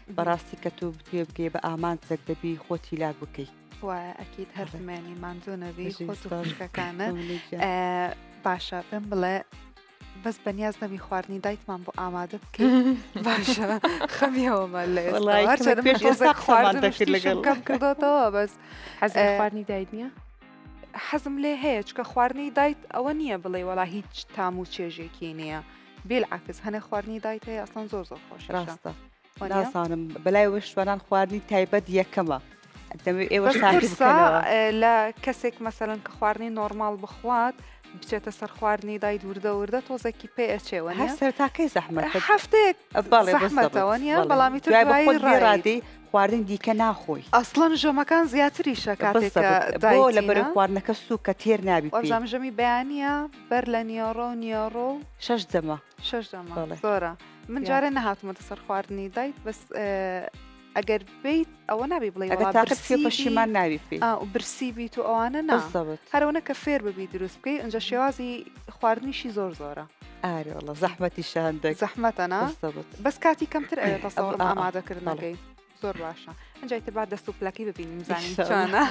بەڕاستی کە تۆ بتێ بگەی بە ئامان چەک دەبی خۆتی لاک بکەیت وایە ئەکیید هەرمێنی ماندوونەوی بەشی خۆت و سپاس. خوشکەکانت ئەمەی گیان. ئە، باشە بم بڵێ بەس بەنیاز نەبی خواردنی دایتمان بۆ ئامادە بکەین باشە خەمیەوەمە لێ وەڵای هەرچەندە پێش من تۆزێک ئێستا خواردم قسەمان دەکرد شتیشم لەگەڵ. کەم کردوتەوە بەس حەز ئە، لە خواردنی دایت نییە؟ حەزم لێ هەیە چکە خواردنی دایت ئەوە نییە بڵێ وەڵا هیچ تام و چێژێکی نییە بێلعکس هەنێ خواردنی دایت هەیە ئەسڵان زۆر زۆر خۆش ڕاستە ناسانم بەلای وە شوێنان خواردنی تایبەت یەکەمە دەمێ ئێوە شاکی پرسا بکەنەوە لە کەسێک مەسەلەن کە خواردنی نۆرمال بخوات بچێتە سەر خواردنی دایت وردە وردە تۆزێکی پێ ئەچێوە هەر سەرتاکەی زەحمەتە هەفتێک بەڵێ زەحمەتەوە نیە بەڵێ. بەڵامی تر دوای بە دوایی خۆت ڕایی. بێڕادەی خواردن دیکە ناخۆی ئەسڵەن ژەمەکان زیاتریشە کاتێک بۆ لە بەرە خواردنەکە سوو کە تێر نابی پێی. وەبزانام ژەمی بەیانە بەر لە نیۆڕۆ و نیۆڕۆ و شەش جەمە شەش دەمە بەڵێ. زۆرە من جارێ نەهاتمەتە سەر خواردنی دایت بەس ئە، ئەگەر بیت ئەوە نابی بڵێ ئەگە وەڵا تاقت پێ برسی پەشیمان بی، ناوی پێی ئا، و برسی بیت و ئەوانە نا بەسەبت هەرەوەنە کە فێر ببی دروست بکەی ئەنجە شێوازی خواردنیشی زۆر زۆرە ئارێ وەڵە زەحمەتی شاندەک زەحمەتەنا بەسەبت بەس کاتی کەمتر ئەوێت تەسەوڕم ئا، ئا، ئامادەکردنەکەی زۆر باشە ئەنجای تر با دەست و پلەکی ببینیم زانین ئینشاءالله. چۆنە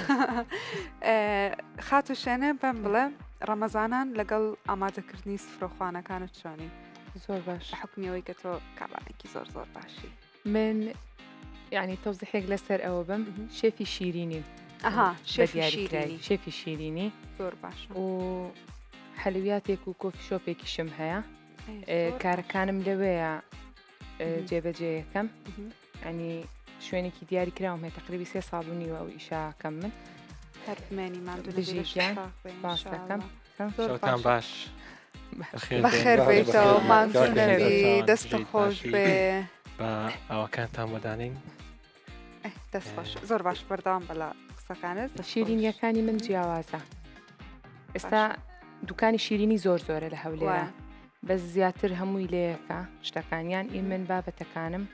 ئە، خات و شوێنێ بەم بڵێ ڕەمەزانان لەگەڵ ئامادەکردنی سفرۆخوانەکانت چۆنی زۆر باش. بە حکمیەوەی کە تۆ کابانێکی زۆر زۆر باشی من یعنی تەوزیحێک لەسەر ئەوە بم مهم. شێفی شیرینیم ئەها بە شێفی دیاریکراوی شیرینی شێفی شیرینی زۆر باشە و حەلویاتێک و کۆفی شۆپێکیشم هەیە ئەی، زۆر کارەکانم لەوەیە مهم. جێبەجێ یەکەم مهم. ینی شوێنێکی دیاری کراوم هەیە تقریبی سێ ساڵ و نیوە و ئیشاکەم من هەرمێنی مادوون بژیگیان باس دەکەم زۆر شەوتان باش بەخێر بیتەوە بەخێر مانتونەبی بێت. دەستە خۆش بێ بە ئەوەکانتان بەدانین دەست خۆش زۆر باش بەردەوام بەلا قسەکانت شیرینیەکانی من جیاوازە ئێستا دوکانی شیرینی زۆر زۆرە لە هەولێرە بەس زیاتر هەمووی لەیەکە شتەکانیان ئین من بابەتەکانم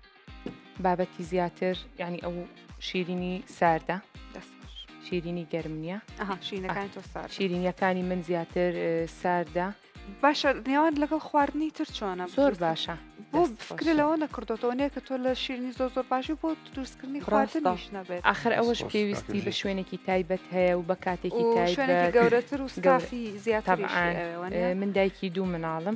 بابەتی زیاتر ینی ئەو شیرینی ساردە دەست خۆش شیرینی گەرم نییە ئەها شینەکانی تۆ سار شیرینیەکانی من زیاتر اه، ساردە باشە نێوان لەگەڵ خواردنی تر چۆنە زۆر باشە بۆ دەست فکر خۆشە. لەوە نەکردەوە نیە کە تۆ لە شیرنی زۆر زۆر باشی بۆ دروستکردنی خواردنیش نەبێت آخر ئەوەش خۆش پێویستی بە کاکەژێ. شوێنێکی تایبەت هەیە و بە کاتێکی و شوێنێکی تایبەت گەورەتر و ستافی زیاتریش طبعاً اه، من دایکی دوو مناڵم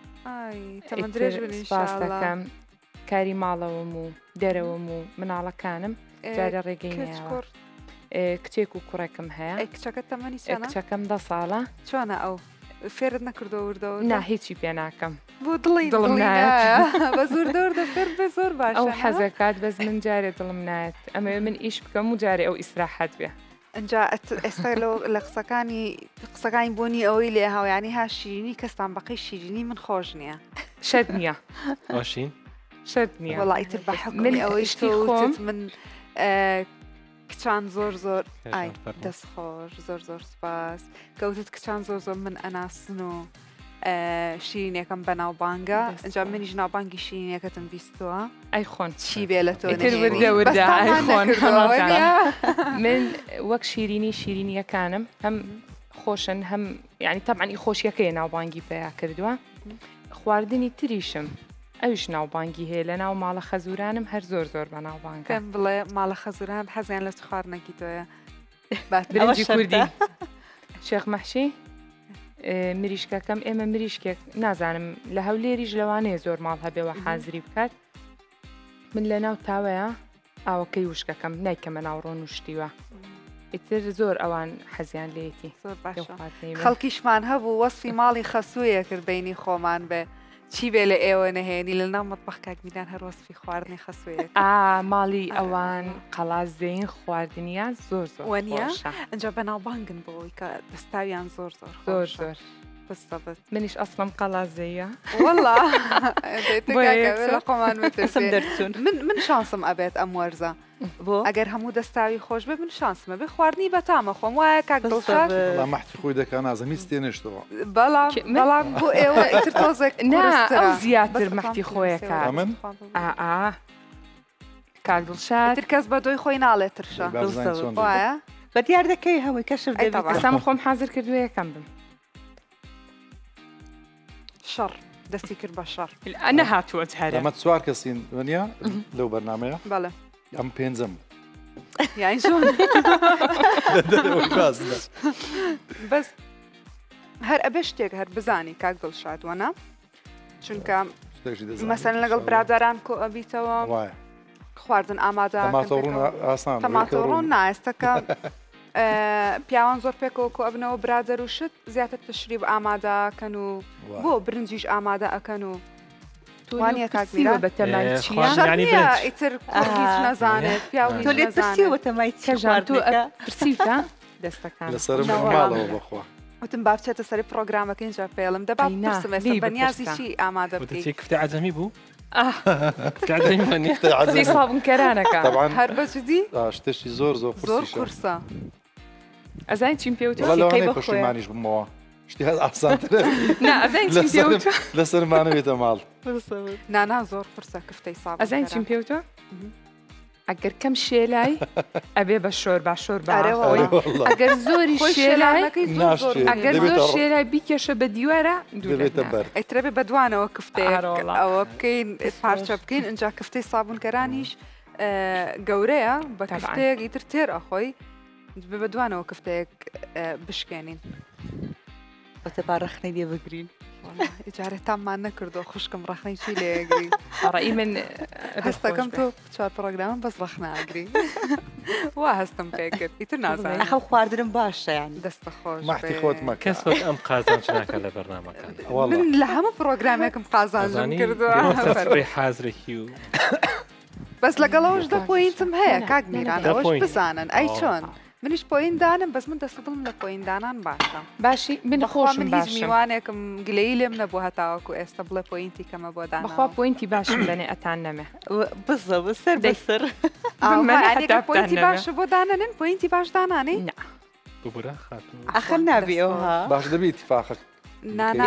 تەمەند درێژ ئیتر بن سپاس ئینشاءالله. دەکەم کاری ماڵەوەم و دەرەوەم و مناڵەکانم اه، جارە ڕێگەی کچ نێوە کوڕ اه، کچێک و کوڕێکم هەیە ئەی کچەکەت تەمەنی اه، چەنە کچەکەم دە ساڵە چۆنە ئەو فێرت نەکردەوە وردەوە نا هیچی پێ ناکەم بۆ دڵی دڵم دڵی نایەت. نایە. بە زۆر دەوردە فێر بێ زۆر باشە ئەو نا؟ حەزەکات بەس من جارێ دڵم نایەت ئەمە من ئیش بکەم و جارێ ئەو ئیسراحەت بێ ئەجا ئێستا لە قسەکانی قسەکانی بۆنی ئەوەی لێ هاویانی ها شیرینی کەستان بەقی شیرینی من خۆش نییە شەد نییە ئۆشین شەد نییە وڵی تر بە حکمی من ئەوەی شتی خۆم تۆ من اه، کچان زۆر زۆر ئای فەرموو. دەست خۆش زۆر زۆر سپاس کەوتت کچان زۆر زۆر من ئەناسن و اه، شیرینەکەم بەناو بانگە دەست ئەجا خۆش. منیش ناوبانگی شیرینەکەتم بیستووە ئەی خۆن چی بێ لە تۆ ئیتر نەهێنی. وردە وردە، بەس تامان ئای خۆن، نەکردەوە، هەمووتان. نییە؟ من وەک شیرینی شیرینیەکانم هەم خۆشن هەم ینی تەبعانی خۆشیەکەی ناوبانگی پێیا کردووە خواردنی تریشم ئەوش ناوبانگی هەیە لە ناو ماڵە خەزورانم هەر زۆر زۆر بە ناوبانگە پێم بڵێ ماڵە خەزوران حەزیان لە چ خواردنێکی تۆیە برنجی شەرتە. کوردی شێخ مەحشی اه، مریشکەکەم ئێمە مریشکێک نازانم لە هەولێریش لەوانەیە زۆر ماڵ هەبێەوە حازری بکات من لە ناو تاوەیە ئاوەکەی وشکەکەم نایکەمە ناوڕۆن وشتیوە ئیتر زۆر ئەوان حەزیان لێتی زۆر باشە خەڵکی خەڵکیشمان هەبوو وەسفی ماڵی خەسوویە کرد بینی خۆمان بێ چی بێ لە ئێوە نەهێنی لە ناو مەطبەخ کاکمیدان هەر وەسفی خواردنی خەسوویە ئا ماڵی ئەوان قەڵازدەین خواردنیان زۆر زۆر وەنیە؟ خۆشە. ئەجا بەناو بانگن بۆەوەی کە دەستاویان زۆر زۆر زۆر خۆشە. زۆر بستەبت منیش ئەسڵم قەڵازەیە والله بۆ یەکسەر. لە خۆمان قسم بترسێ. دەرچوون من من شانسم ئەبێت ئەم وەرزە بۆ ئەگەر هەموو دەستاوی خۆش بێ من شانسمە بێ خواردنی بەتامە خۆم وایە کاک دڵشاد وڵام مەحتی خۆی دەکا نازە هیچ تێنێشتەوە بەڵام کە- من- بەڵام بۆ ئێوە ئیتر تۆزێک نا، قورسترە. ئەو زیاتر بەس مەحتی بەخۆم خۆیەکە. پێنسێوە. ئەمن؟ ئا کاک دڵشاد ئیتر کەس بە دۆی خۆی ناڵێت ترشە بابزانین چۆن دەبێت. وایە بە دیار دەکەی هەمووی کەشف ئەی تەبعاً. دەبێت ئەسام خۆم حازر کردووە یەکەم بم شەڕ دەستی کرد بە شەڕ ئەنە هاتووە جارە ئەمە چوار کەسین وەنیا لەو بەرنمەیە بەڵێ ئەم پێنجم یانی چۆن بەس هەر ئەبێ شتێک هەر بزانی کاک دڵشادوانە چونکە مەسەن لەگەڵ برادران کۆ ئەبیتەوە خواردن ئامادە تەماتۆڕۆن نایستەکە پیاوان زۆر پێکەوە کۆ ئەبنەوە برادەر و شت زیاتر تشریب ئامادەکەن و بۆ برنجیش ئامادە ئەکەن و توانیە کاکمیرە بە تەمای ئیتر هیچ نەزانێت پیاوی پرسیتە دەستەکان لەسەر ماڵەوە بخوا وتم با بچێتە سەری پرۆگرامەکە اینجا پێڵم دەبا پرسمێستا بەنیازی چی ئامادە بکەیت کفتە عەجەمی بوو سابونکەرانەکە هەر بەجدی شتێکی زۆر زۆر زۆر قورسە ئەزای چیم پێوتە پەشیمانیش بمەوە شتی هەز ئاسانتر لەسەرمانەوێتە ماڵ نانا زۆر قورسە کفتەی سابون ئەزای چیم پێوتە ئەگەر کەم شێلای ئەبێ بە شۆر با شۆر بەڕەوەی ئەگەر زۆری شێلای ئەگەر زۆر شێلای بیکێشە بە دیوارە ئەیترەبێ بەدوانەوە کفتەیە ئەوە بکەین پارچە بکەین اینجا کفتەی سابونکەرانیش گەورەیە بە کفتەیەک ئیتر تێر ئەخۆی بێ بەدوانەوە کفتەیەک بشکێنین بەتە با ڕەخنەی لێ بگرین ئیجارێتانمان نەکردو خوشکم ڕەخنەی چی لێگری ڕئی من هەستەکەم تۆ چوار پرۆگرام بەس ڕەخناگری وا هەستم پێکرد ئیتر نازانم خەو خواردنم باشە یان دەستە خۆش مەحتی خۆت مەکە کەس وەک ئەم قازانج ناکە لە بەرنامەکان من لە هەموو پرۆگرامێکم قازانجم کردووە حازرێکی و بەس لەگەڵەوەشدا پۆینتم هەیە کاک میران ئەوەش بزانن ئەی چۆن منیش پۆیندانم بەس من دەستدڵم لە پۆیندانان باشە باشی من خۆشم باش میوانێکم گلەی لێم نەبوو هەتاوەکو ئێستا بڵێ پۆینتی کەمە بۆ دانا بەخوا پۆینتی باشم لەنێ ئەتان نەمێ بزە بەسەر دەسەر پۆینتی باشە بۆ دانەنن پۆینتی باش دانانی ببورە خاتون ئەخەر نابێەوەها باش دەبێت اتفاقك نانا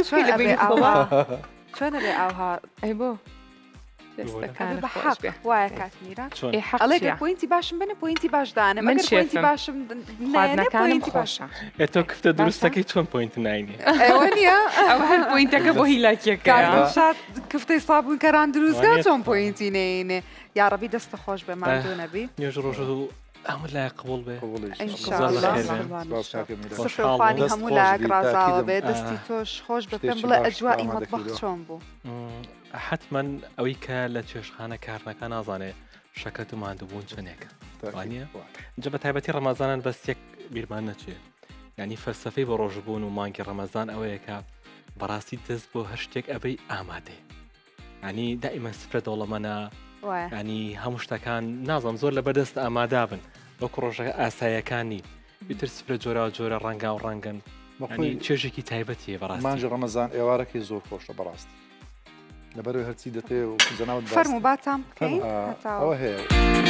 چۆنە بێ ئاوها ئەی بۆ بە حەق وایە کاتمیرە ئەڵێ پۆینتی باشم بنە پۆینتی باش دانە من پۆینتی باشم خواردنەکانم خۆشە تۆ کفتە دروستەکەی چۆن پۆینت ناینێ ئەوە نییە ئەو هەر پۆینتەکە بۆ هیلاکیەکە شاد کفتەی سابوونکەران دروستگا چۆن پۆینتی نێنێ یاڕەبی دەستە خۆش بێ ماندوو نەبی نوێژ ڕۆژ و ئەمە لای قبول بێ سفرخوانی هەموو لایەک ڕازاوە بێ دەستی تۆش خۆش بە پێم بڵێ ئەجوایی مەتبەخ چۆن بوو حتمما ئەوەی کە لە چێشخانە کارنەکە نازانێ شەکەت و ماندووبوون چنێکە وانە جە بە تایبەتی ڕەمەزانان بەستێک بیرمان نەچێت ینی فەلسەفەی بە ڕۆژبوون و مانگی ڕەمەزان ئەوەیە کە بەڕاستی دەست بۆ هەر شتێک ئەبەی ئامادەێ ینی دائیمە سفرە دەوڵەمەە ینی هەموو شتەکان نازم زۆر لە بەدەست ئامادا بن وەکو ڕۆژەکە ئاسایەکانی بیتر سفرە جۆرا جۆرە ڕەنگا و ڕەنگن چێژێکی تایبەتیە بەڕاستی مانجی ڕەمەزان ئێوارەکەی زۆر خۆشە بەڕاستی لەبەرەوەی هەرچی دەتێ و زەناوت فەرموو باتام بکەین ئەوە هەیە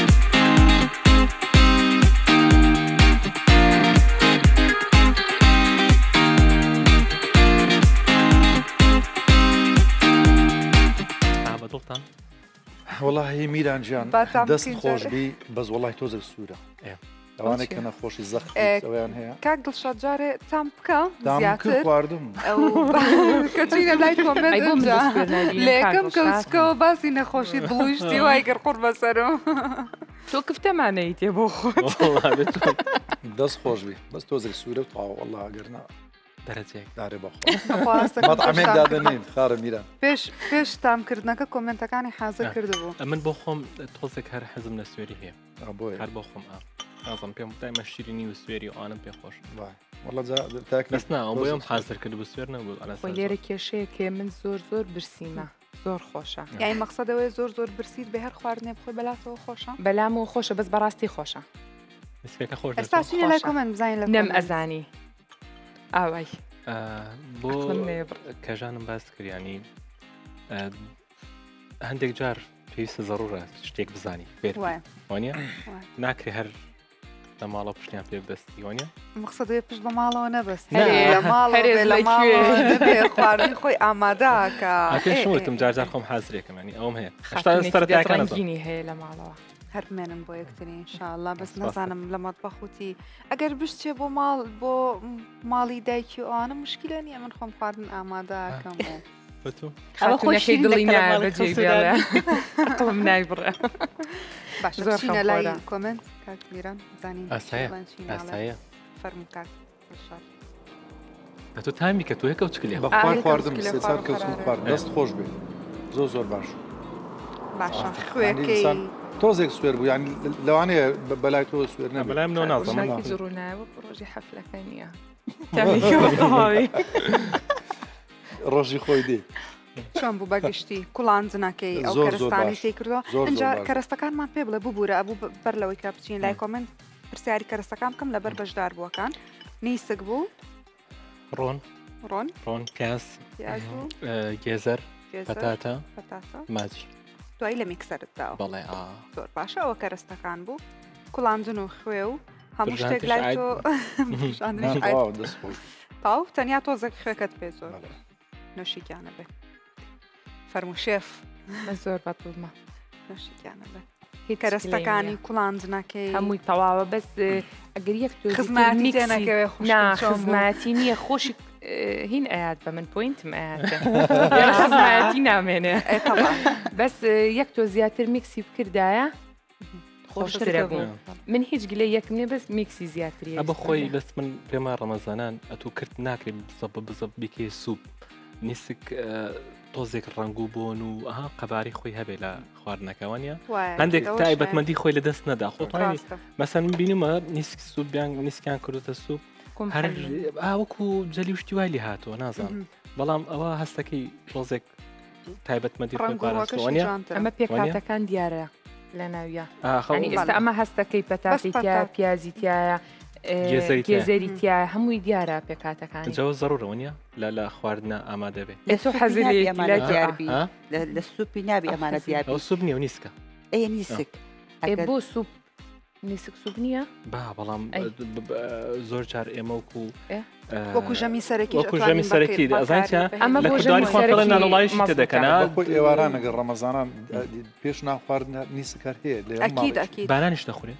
بەدڵتان وەڵاهی میران گیان دەست خۆشبی بەس وەڵای تۆزە سوورە ئەوانێک کە نەخۆشی زەخت ئەویان هەیە کاک دڵشاد جارێ تام بکە زیاتر خواردم کەچینە لای کۆمنت لێکم کەوچکەوە باسی نەخۆشی دڵوشتی وای گر قوڕ بەسەرەوە تۆ کفتەمانەی تێ بۆ خۆت دەست خۆشبی بەس تۆزێک سوورە و تاوە وەڵا گەرنا دەرەجێک دارێ بەخۆمێک دادنین خارە میران پێش پێش تامکردنەکە کۆمنتەکانی حازر کردبوو من بۆ خۆم تۆزێک هەر حەزم لە سوێری هەیە هەر بۆ خۆم ئازم پێم دایمە شیرینی و سوێری و ئانم پێ خۆش بەسنا بۆم حازر کرد بە سوێر نەبوو لێرە کێشەیەکێ من زۆر زۆر برسیمە زۆر خۆشە یعنی مەقسەدەوەی زۆر زۆر برسیت بە هەر خواردنێ بخۆی بەلاتەوە خۆشە بەلامەوە خۆشە بەس بەڕاستی خۆشە ئێستا چینە لای کۆمنت بزانین لە نەم ئەزانی ئاوای بۆ کەژانم باس کردیانی هەندێک جار پێویستە زەڕورە شتێک بزانی بێت وانە ناکرێ هەر لە ماڵە پشتیان پێ بەستی وانە مەقسەدەوێ پشت بە ماڵەوە نەبەست لە ماڵ خواردنی خۆی ئامادەکەشتم جارجار خۆم حازرێکم ینی ئەوم هەیە سەرەتاکانگینی هەیە لە ماڵەوە هەرمێنم بۆ یەکتری انشاءالله بەس نەزانم لە مەتبەخوتی ئەگەر بشتێ بۆ ماڵ بۆ ماڵی دایکی ئەوانە مشکلە نییە من خۆم خواردن ئامادەکەم ئەوە خۆشی دڵی نایە بەجێ بێڵێ قڵم نایبڕێ باشە بچینە لای کۆمنت کاک میران بزانین ئاسایە ئاسایە فەرموو کاک تۆ تامی کە تۆ یەکە و چکلێ بەخوار خواردم سێ کەسم خوارد دەست خۆش بێ زۆر زۆر باش باشە خوێکەی تۆزێک سوێر بوو یانی لەوانەیە بەلای تۆ سوێر نەبێ بەلای منەوە نازانم ڕوونایەوە ڕۆژی حەفلەکە نییە تامیکەوەی ڕۆژی خۆی دێ چۆن بوو بەگشتی کوڵانجنەکەی ئەو کەرستانی تێ کردووە ئەجا کەرستەکانمان پێ بڵێ ببوورە ئەبوو بەر لەوەی کە بچین لای کۆمنت پرسیاری کەرستەکان بکەم لەبەر بەشدار بووەکان نیسک بوو ڕۆن ڕۆن ڕۆن پیاز گێزەر پەتاتە ماچ دوای لە میکسەرت داوە بەڵێ زۆر باشە ئەوە کەرستەکان بوو کوڵاندن و خوێ و هەموو شتێک لای تۆ تاو تەنیا تۆزێک خوێکت پێ زۆر نوشیکیانە بێ فەرموو شێف زۆر بەتڵمە نوشیکیانە بێ کەرستەکانی کوڵاندنەکەی هەمووی تەواوە بەس ئەگەر یەک خزماتی تێنەکەوێ خزماتی نییە خۆشی هین ئاات بە من پوینتم ئاەتی نامێنێ بەس یەک تۆ زیاتر میکسی بکردایە خۆشترە بوو من هیچ گلێ یەکم نیە بەس میکسی زیاتری بە خۆی بەس من پێما ڕەمەزانان ئەتوو کرد ناکرێت بزە بزە بکێ سوپ نیسک تۆزێک ڕنگو بۆن و ئەها قەباری خۆی هەبێ لە خواردنەکەوانە هەندێک تایبەتمەندی خۆی لە دەست نەدا خۆ مەسەن بینمە نیسک سوپ بیان نیسکیان کردوتە سوپ هەر ئاوەکو جەلی شتی وای لێ هاتەوە نازانم بەڵام ئەوە هەستەکەی تۆزێک تایبەتمەندی خۆی ئەمە پێکاتەکان دیارە لە ناویە ئێستا ئەمە هەستەکەی پەتاتی تایە پیازی تایە گێزەری تایە هەمووی دیارە پێکاتەکان جەوە زەڕورەوە نیە لە لە خواردنە ئامادە بێ لە حەزی دیاربی لە سوپی نابی ئەمانە دیاربی ئەو سوپ نیە و نیسکە ئەیە نیسک بۆ سوپ نیسک سوپ نییە؟ با بەڵام زۆر جار ئێمە وکو وەکو ژەمی سەرەکی وەکو ژەمی سەرەکی ئەمە لە کوردانی خۆڵەناڵایشی تێدەکەنا ئێواران ئەگەر ڕەمەزانان پێش ناخواردن نیسکەر هەیە لێ بانانیش دەخورێ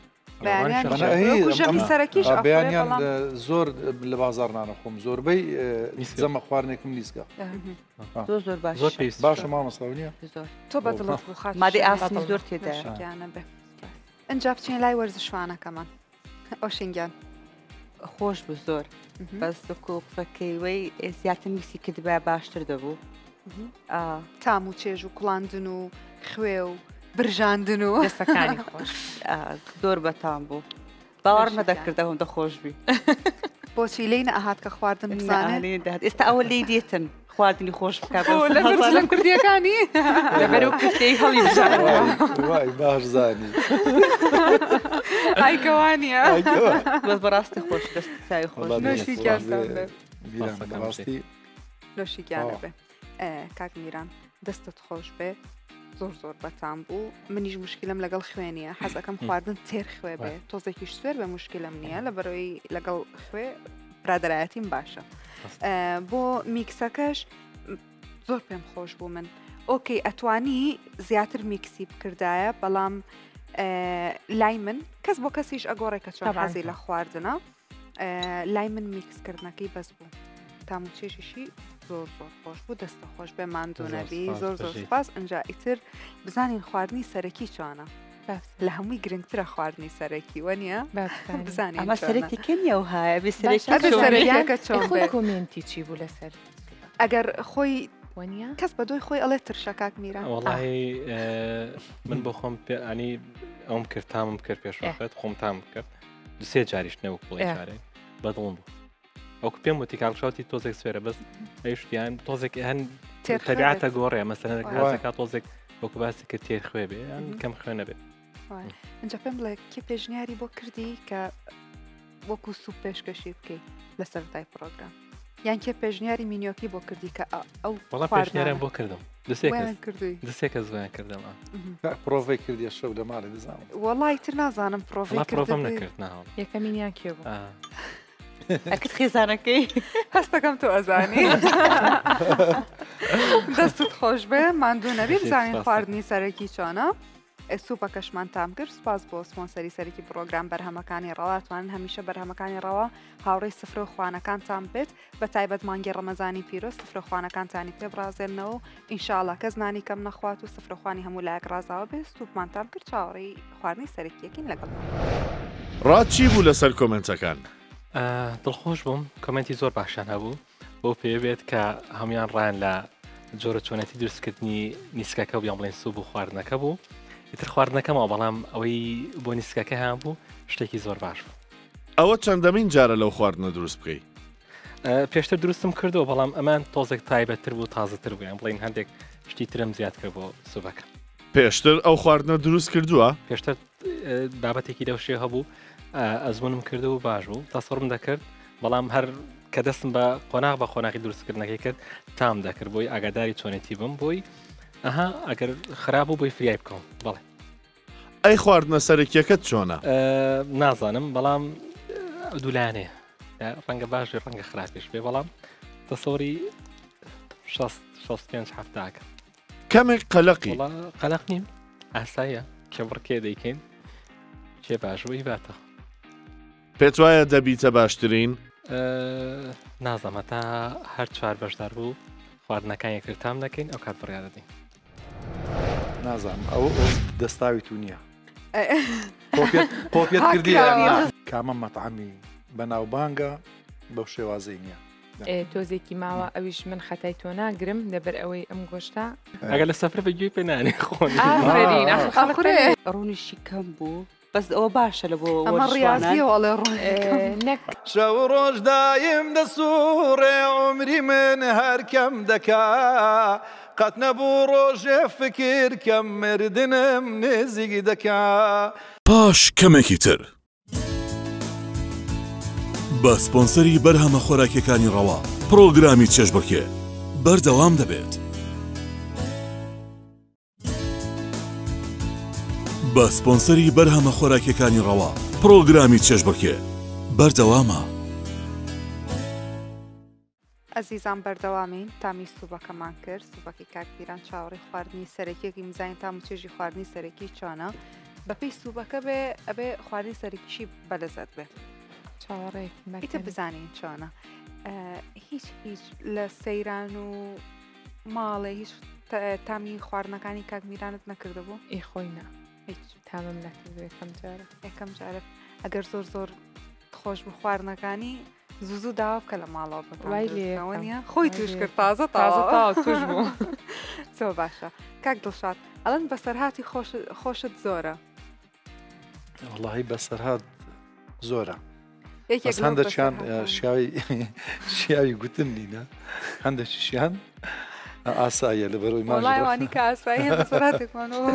بەیانیان زۆر لە بازار نانەخۆم زۆربەی زەمە خواردنێکم نیسکە زۆر باش باشە مامەسڵاو نییە تۆ بەدڵت بخات مادەی ئاسمی زۆر تێدایانە بێ ئەجا بچین لای وەرزشوانەکەمان ئۆشنگیان خۆش بوو زۆر بەس قسەکەیوەی زیاتر میسی کردبای باشتر دەبوو تام و چێژ و کوڵاندن و خوێ و برژاندن و دەستەکانی خۆش زۆر بەتام بوو باوەڕ نەدەکردەوەم دەخۆشبی بۆچی لی نەهات کە خواردن بزانێت ئێستا ئەوە لی دێتن خواردنی خۆش بکات لە کوردیەکانی لەبەرەوە کوفتەی هەڵی وای باش زانی ئایکەوانە بەس بەڕاستی خۆش دەست چاوی خۆش نوشیکیانە بێ کاک میران دەستت خۆش بێ زۆر زۆر بەتام بوو منیش مشکلم لەگەڵ خوێنیە حەزەکەم خواردن تێر خوێ بێ تۆزێکیش سوێر بە مشکلم نییە لە بەرەوەی لەگەڵ خوێ برادایەتیم باشە بۆ میکسەکەش زۆر پێم خۆش بوو من ئۆکەی ئەتوانی زیاتر میکسی بکردایە بەڵام لای من کەس بۆ کەسیش ئەگۆڕێکە چۆن حەزی لە خواردنە لای من میکسکردنەکەی بەس بوو تاموچێشیشی زۆر زۆر خۆش بوو دەستە خۆش بێ ماندوونەبی زۆر زۆر سپاس ئەنجا ئیتر بزانین خواردنی سەرەکی چۆنە لە هەمووی گرنگترە خواردنی سەرەکی وەنیە بزانین ئەمە سەرەکی کەمیە و هایە بسەرەکە چۆن کۆمنتی چی بوو لەسەر ئەگەر خۆی وەنیە کەس بە دۆی خۆی ئەڵێ ترشەکاک میران وەڵی من بۆ خۆم ئەنی ئەوم کرد تامم کرد پێشوەخت خۆم تام کرد دوسێ جاریش نەوە بڵێ جارێ بەدڵم بوو ئەوکو پێم وتی کاڵشاوتی تۆزێک سوێرە بەس ئەیشتیان تۆزێک هەن تەبیعاتە گۆڕێ مەسەن کاسەکە تۆزێک وەکو باسی کە تێر خوێ بێ یان کەم خوێنە بێت ئەجا پێم بڵێ کێ پێشنیاری بۆ کردی کە وەکو سوپ پێشکەشی بکەیت لە سەرەتای پرۆگرام یان کێ پێشنیاری مینیۆکی بۆ کردی کە ئەو وەڵام پێشنیاریان بۆ کردم دەسێک کە زویان کردم پرۆڤی کردی شەو لە ماڵی دەزانم وەڵای تر نازانم پرۆڤی پرۆڤم نەکرد ناوە یەکەمینیان کێ بوو ئەکرد خێزانەکەی هەستەکەم تۆ ئەزانی دەستت خۆش بێ ماندوو نەبی بزانین خواردنی سەرەکی چۆنە سوپەکەشمان تام کرد سپاس بۆ سپۆنسەری سەرەکی پرۆگرام بەرهەمەکانی ڕەواتوانن هەمیشە بەرهەمەکانی ڕەوا هاوڕێی سفرە و خوانەکانتان بێت بە تایبەت مانگی ڕەمەزانی پیرۆز سفرە خوانەکانتانی پێ بڕازێنەوە ئینشاءڵڵا کەس نانی کەم نەخوات و سفرەخوانی هەموو لایەک ڕازاوە بێت سوپمان تام کرد چاوەڕێی خواردنی سەرەکیەکین لەگەڵ ڕات چی بوو لەسەر کۆمنتەکان؟ دڵخۆش بووم کۆمنتی زۆر باشیان هەبوو بۆ پێ بێت کە هەمویان ڕان لە جۆرە چۆنەتی دروستکردنی نیسکەکە و یان بڵێن سوب و خواردنەکە بوو ئیتر خواردنەکەمەوە بەڵام ئەوەی بۆ نیسکەکە هەیە بوو شتێکی زۆر باش بوو. ئەوە چەندەمین جارە لەو خواردنە دروست بکەی؟ پێشتر دروستم کردەوە بەڵام ئەمان تۆزێک تایبەتتر بوو تازەتر بوو یان بڵێن هەندێک شتی ترم زیاد کرد بۆ سوبەکە. پێشتر ئەو خواردنە دروست کردووە؟ پێشتر بابەتێکی لەو شێ هەبوو ئەزمونم کردو و باش بوو تاسەڕم دەکرد بەڵام هەر کە دەستم بە قۆناغ بە خۆناغی دروستکردنەکەی کرد تام دەکرد بۆی ئاگاداری چۆنێتی بم بۆی ئەها ئەگەر خراپ بوو بۆی فریای بکەم بەڵێ. ئەی خواردنە سەرەکیەکەت چۆنە؟ نازانم بەڵام دوولانێ ڕەنگە باش ڕەنگە خراپێش بێ بەڵام تەسەوری شەست پێنج هەفتاکە. کەمێک قەلەقی؟ قەلەق نیم ئاساییە کە بڕکێ دەیکەین کێ باش بووی باتە. پێت وایە دەبیتە باشترین؟ نازەمە تا هەر چوار بەشدار بوو خواردنەکان یەکتر تام دەکەین ئەو کات بڕیا دەدەین. نازانم ئەو دەستاوی تو نییە پۆپێت کردی کامە مەتعامی بەناوبانگە بەو شێوازەی نییە. تۆزێکی ماوە ئەویش من خەتای تۆ ناگرم لەبەر ئەوەی ئەم گۆشتا ئەگەر لە سەفرە بەگوێی پێ نانی خۆن ڕوونیشی کەم بوو بەس ئەوە باشە لە بۆ ڕاستیەوەڵێ ڕوون نەک شەو ڕۆژ دایم دەسوڕێ عمری من هەرکەم دەکا قەت نەبوو ڕۆژێ فکر کەم مردنم نزیک دەکا. پاش کەمێکی تر بە سپۆنسەری بەرهەمە خۆراکیەکانی ڕەوا پرۆگرامی چێژبڕکێ بەردەوام دەبێت. بە سپۆنسەری بەرهەمە خۆراکیەکانی ڕەوا پرۆگرامی چێژبڕکێ بەردەوامە. ئەزیزان بەردەوامین تامی سوبەکەمان کرد سوبەکی کاکبیران چاوەڕێی خواردنی سەرەکیەکی مزین تام و چێژی خواردنی سەرەکی چۆنە بەپێی سوبەکە بێ ئەبێ خواردنی سەرەکیشی بەلەزەت بێ ئیتە بزانین چۆنە. هیچ هیچ لە سەیران و ماڵێ هیچ تامی خواردنەکانی کاکمیرانت نەکردە بوو؟ ئەی خۆینا هیچ تامم نەکردو یەکەم جارە یەکەم جارە ئەگەر زۆر زۆر خۆش بوو خواردنەکانی زوو داوا بکە لە ماڵەوە بەوانە خۆی توش کرد تازە تازە توش بوو زۆر باشە. کاک دڵشاد ئەڵەن بەسەرهاتی خۆشت زۆرە؟ وەڵاهی بەسەرهات زۆرە بەس هەندێکیان شیاوی گوتن نینە هەندێکیشیان ئاساییە لە بەرەوەی ماڵایوانی کە ئاساییە بەسەرهاتێکمانەوە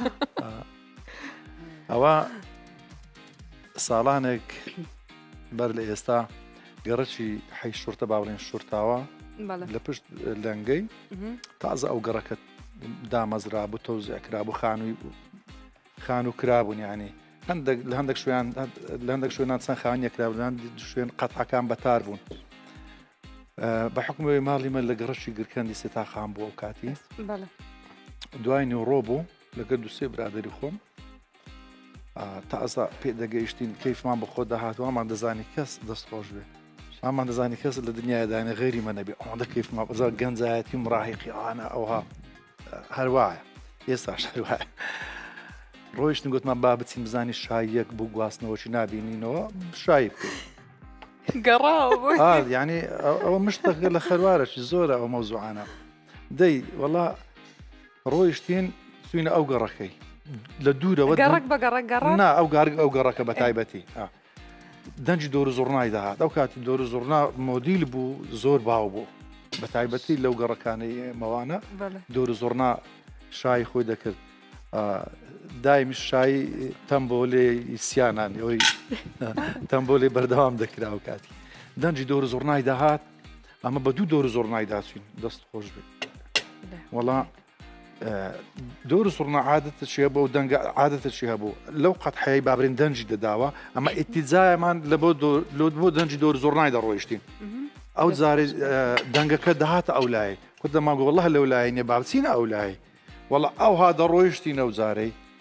ئەوە ساڵانێک بەر لە ئێستا گەڕەکی حەی شورتە باڵێن شورتاوە لە پشت لەنگەی تازە ئەو گەڕەکە دامەزرا بوو تۆزیەکرا بوو خانووی خان و کرابوون یعنی هەندێک لە هەندێک شوێن لە هەندێک شوێنان چەند خانیەکرابوون شوێن قەتعەکان بەتار بوون بە حکومەوەی ماڵی من لە گەڕەشی گرکەندی سێ تا خام بوو ئەو کاتی دوای نیوڕۆ بوو لەگەر دووسێ برادری خۆم تازە پێ دەگەیشتین کەیفمان بە خۆ داهاتوەمان دەزانی کەس دەستخۆش بێ ئامان دەزانی کەس لە دنیادانە غێری منە بێ ئەوەندە کەیفمان بەزار گەنجایەتی مڕاهیقی ئەوانە ئەوها هەروایە ئێستاش هەروایە ڕۆیشتن گوتمان با بچین بزانی شایەک بوو گواستنەوەی نبینینەوە شایی بکەین گەڕاوە یعنی ئەوە مشتەکە لە خەروارەشی زۆرە ئەو مەوزوعانە دەی وەڵا ڕۆیشتین سوینە ئەو گەڕەکەی لە دوورەوە گەڕک بە گەڕک گەڕ نا ئەو گارگ ئەو گەڕەکە بە تایبەتی دەنجی دۆر زۆرنای داهات ئەو کاتی دۆر زۆرنا مۆدیل بوو زۆر باو بوو بە تایبەتی لەو گەڕەکانەی مەوانە دۆر زۆرنا شای خۆی دەکرد دایمیش شایی تەمبۆلێ سییانان ئەوی تەمبۆلێ بەردەوام دەکرا و کاتی دەنجی دۆر زۆرنای داهات ئەمە بە دوو دۆر زۆرنای داچین دەست خۆش بێت وەڵا دۆر زۆرنا عادەتە چیە بۆ و دەنگە عادەتە چی هەبوو لەو قەت حەیە بابرین دەنجی دەداوە ئەمە ئیتیزایەمان لە بۆ بۆ دەنجی دۆر زۆرنای دەڕۆیشتین ئەو زارێ دەنگەکە دەهاتە ئەو لایە خود دەماگو وەڵڵا لەو لایە نیە بابچینە ئەو لایە وەڵا ئەو ها دەڕۆیشتین ئەو زارەی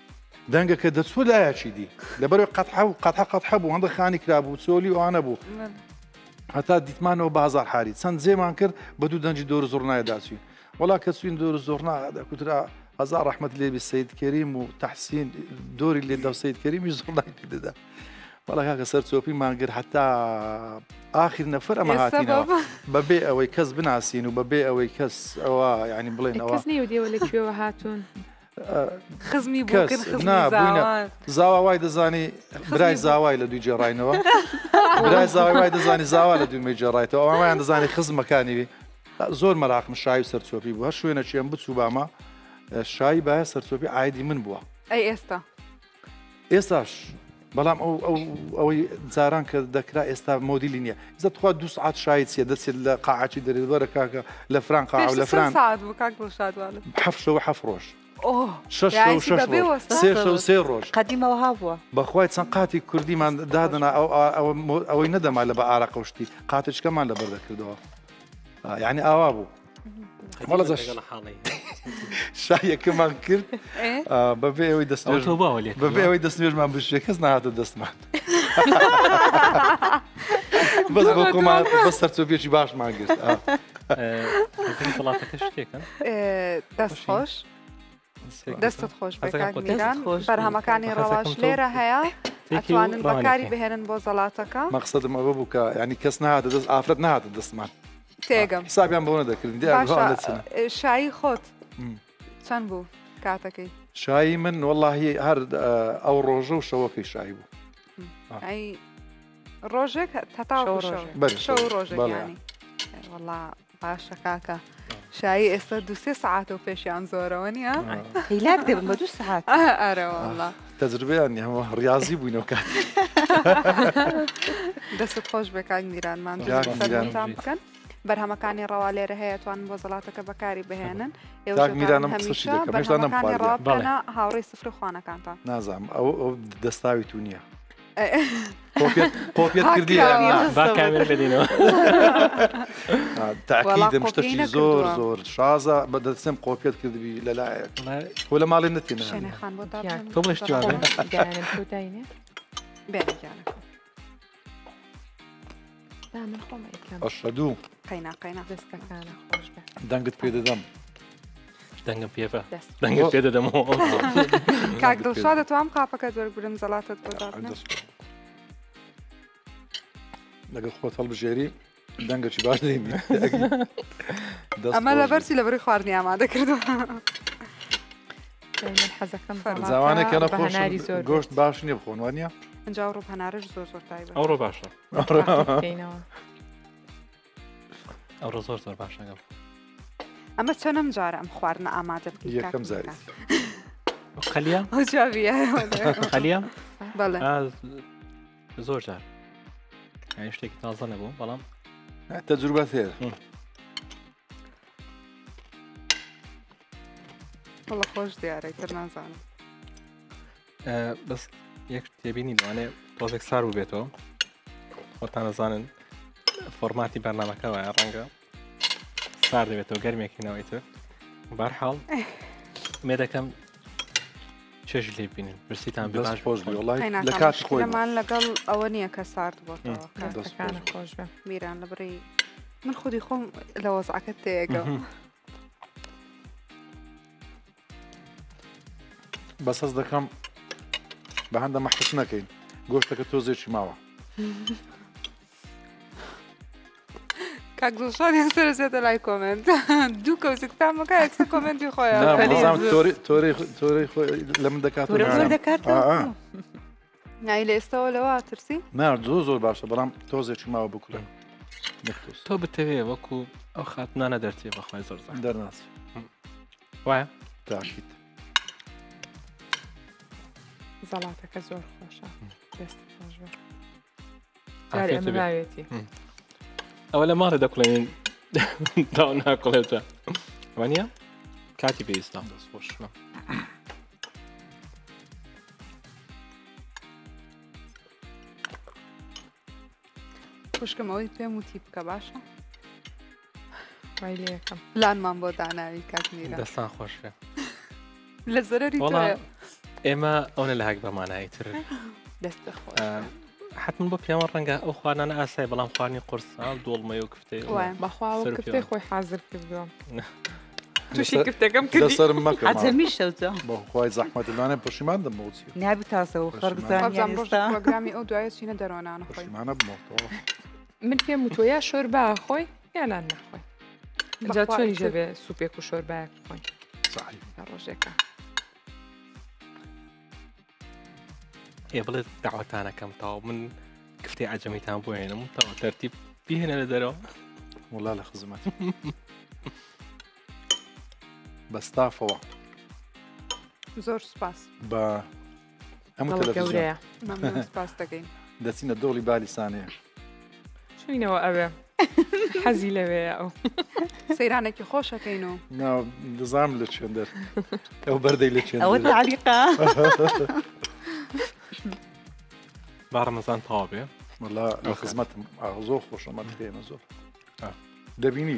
دەنگەکە دەچوە لایەکی دی لەبەرەوەی قەتحە و قەتحە قەتحە بوو هەندە خانی کرابوو چۆلی ئەوانە بوو هەتا دیتمانەوە بازار حاری چەند جێمان کرد بە دوو دەنجی دۆر زۆرنایە داچوین وڵا کە چوین دۆر زۆرنا دەکوترا هەزار ڕەحمەت لێبی سەید کەریم و تەحسین دۆری لێ دەو سەید کەریمی زۆرنای دەدا وڵا کاکە سەر چۆپیمان کرد هەتا ئاخر نەفەر ئەمە هاتینەوە بەبێ ئەوەی کەس بناسین و بەبێ ئەوەی کەس ئەوە یعنی بڵێن ئەوە کەس نەیە دێوە لەکوێوە هاتوون خزمی بووکن خزمی زاوا وای دەزانی برای زاوای لە دوی جێڕاینەوە برای زاوای وای دەزانی زاوا لە دوی جێڕایتەوە ئەوانیان دەزانی خزمەکانی زۆر مەراقم شای و سەرچۆپی بوو هەر شوێنە چێم بچوو بامە شایی باە سەرچۆپی ئایدی من بووە ئەی ئێستا ئێستاش بەڵام ئەو ئەوەی جاران کە دەکرا ئێستا مۆدیلی نییە ئێستا تخوا دو سعات شایت چیە دەچێت لە قاعاتی دەرێوەرە کاکە لە فران قاع و لە فران حەف شەو حەف ڕۆژ شش شش سێ ڕۆژ قەدیمەوە هابووە بەخوای چەند قاتی کوردیمان دادنا ئەوەی نەدەما لە بە ئارەقەشتی قاتچکەمان لەبەر دەکردەوە یعنی ئاوا بوو شایەکەمان کرد بەبێ ئەوەی دەستێ بەبێ ئەوەی دەستێژمان بشێ کەس نهاتە دەستمان بەس بۆ کۆمان بەس سەرچۆپێکی باشمان گرت وڵاتەکە شتێکن دەست خۆش دەستت خۆش بەکان بەرهەمەکانی ڕەواش لێرە هەیە ئەتوانن بەکاری بهێنن بۆ زەڵاتەکە مەقسەدم ئەوە بوو کە ینی کەس نهاتە دەست ئافرەت نهاتە دەستمان تێگەم حسابیان بۆ نەدەکردن شایی خۆت چەند بوو کاتەکەی شایی من وەڵاهی هەر ئەو ڕۆژە و شەوەکەی شایی بوو ڕۆژێک هەتا شەو ڕۆژێک ینی وەڵا باشە کاکە شایی ئێستا دو سێ سعات و پێشیان زۆرەوە نییە هیلاک دەبن بە دوو سعات ئەرەوەڵا تەجربەیان هەموو ڕاضی بووینەوە کات دەست خۆش بێ کاک میرانمان تام بکەن بەرهەمەکانی ڕەوا لێرە هەیە توانن بۆ زەڵاتەکە بەکاری بهێنن بەرهەمەکانی ڕابکەنە هاوڕێی سفر خوانەکانتان نازانم ئەو ئەو دەستاوی تو نییە پۆپێت کردی تاکیدم شتێکی زۆر زۆر شازە بە دەستێم قۆپێت کردبی لەلایەک بۆ لە ماڵی نەتێنە تۆ بڵێ جوانێ ئەشهەدوو دەنگت پێ دەدەم دەنگم پێ بە دەنگت پێ دەدەمەوە کاک دڵشا دەتوانم قاپەکەت وەرگرم زەڵاتت بۆ لەگەڵ خۆت هەڵبژێری دەنگەکی باش دەینی ئەمە لە بەرچی لە بەری خواردنی ئامادە کردووە زاوانێک کە نەخۆش گۆشت باش نییە بخۆن وانە ئەنجا ڕوو هەنارش زۆر زۆر تایبە ئەوڕۆ باشە ئەوڕۆ زۆر زۆر باشەگەم ئەمە چەندەم جارە ئەم خواردنە ئامادە یەکەم زاری خەلیە خەلیە بەڵێ زۆر جار یعنی شتێکی تازە نەبوو بەڵام تەجروبەت هەیە وەڵە خۆش دیارەی تر نازانم بەس یەک تێبینی لەوانێ تۆزێک سار بوو بێتەوە خۆتان نەزانن فۆرماتی بەرنامەکەوە ڕەنگە سار دەبێتەوە گەرمێکی نەوەی تر بەرحاڵ مێ دەکەم چێژ لێ بینن برسیتان باش خۆش لە کات خۆیمان لەگەڵ ئەوە نییە کە سارد بۆتەوە خۆش بە میران لە بڕی من خودی خۆم لە وەزعەکە تێگە بەس هەست دەکەم بە هەندە مەحس نەکەین گۆشتەکە تۆزێکی ماوە کاک دڵشاد سەرزێتە لای کۆمنت دوو کەوزیکتامەکە یەکسە کۆمنتی خۆیان تۆری لە من دەکات نای لە ئێستاەوە لەوە ترسی؟ نا زۆر زۆر باشە بەڵام تۆزێکی ماوە بکولن تۆ بتەوێ وەکو ئەو خاتنانە دەرتێ بەخوای زۆر دەرناس وایە تاکیت زەڵاتەکە زۆر خۆشە جاری ئەمەوێتی ئەوە لە ماڵە دەکڵێنین دا ناکڵێتە وانە کاتی پێویستە دەست خۆش خوشکەمەوەی پێم وتی بکە باشە وای لێ یەکەم پلانمان بۆ داناوی کاک میرە دەستان خۆش بێ لە زەرەری تۆیە ئێمە ئەوە لە هاک بەمانایتر دەستە خۆش حتمما بۆ پیاوە ڕەنگە ئەو خوانانە ئاسای بەڵام خوانی قورسان دۆڵمەی و کفتەی بەخواوە کفتەی خۆی حازر کردووە تووشی کفتەکەم کردی لەسەر مەکە عەجەمی شەوجە بەخوای زەحمەتەوانە پەشیمان دەمەوچی نابی تازەوە خەرگزان پرۆگرامی ئەو دوایە چینە دەرۆنانە خۆی پەشیمانە بمەوتەوە من پێم وتۆ یا شۆربا خۆی یانان نەخۆی جا چۆنی جەبێ سوپێک و شۆربایەک خۆی صحیح ڕۆژێکە ئێ بڵێ داواتانەکەم تاو من کفتەی عەجەمیتان بۆ هێنم و تاوا تەرتیب بهێنە لە دەرەوە وڵا لە خزمەت بەستافەوە زۆر سپاس بە هەموو تەلەڤیزیۆن گەورەیە سپاس دەکەین دەچینە دۆڵی بالیسانەیە چوینەوە ئەوێ حەزی لەوەیە ئەو سەیرانێکی خۆشەکەین و دەزانم لە چێن دەر ئەو بەردەی لە چێن ئەوە تعلیقا با ڕەمەزان تاوا بێ وڵا لە خزمەتم زۆر خۆشەمە دەکەێمە زۆر دەبینی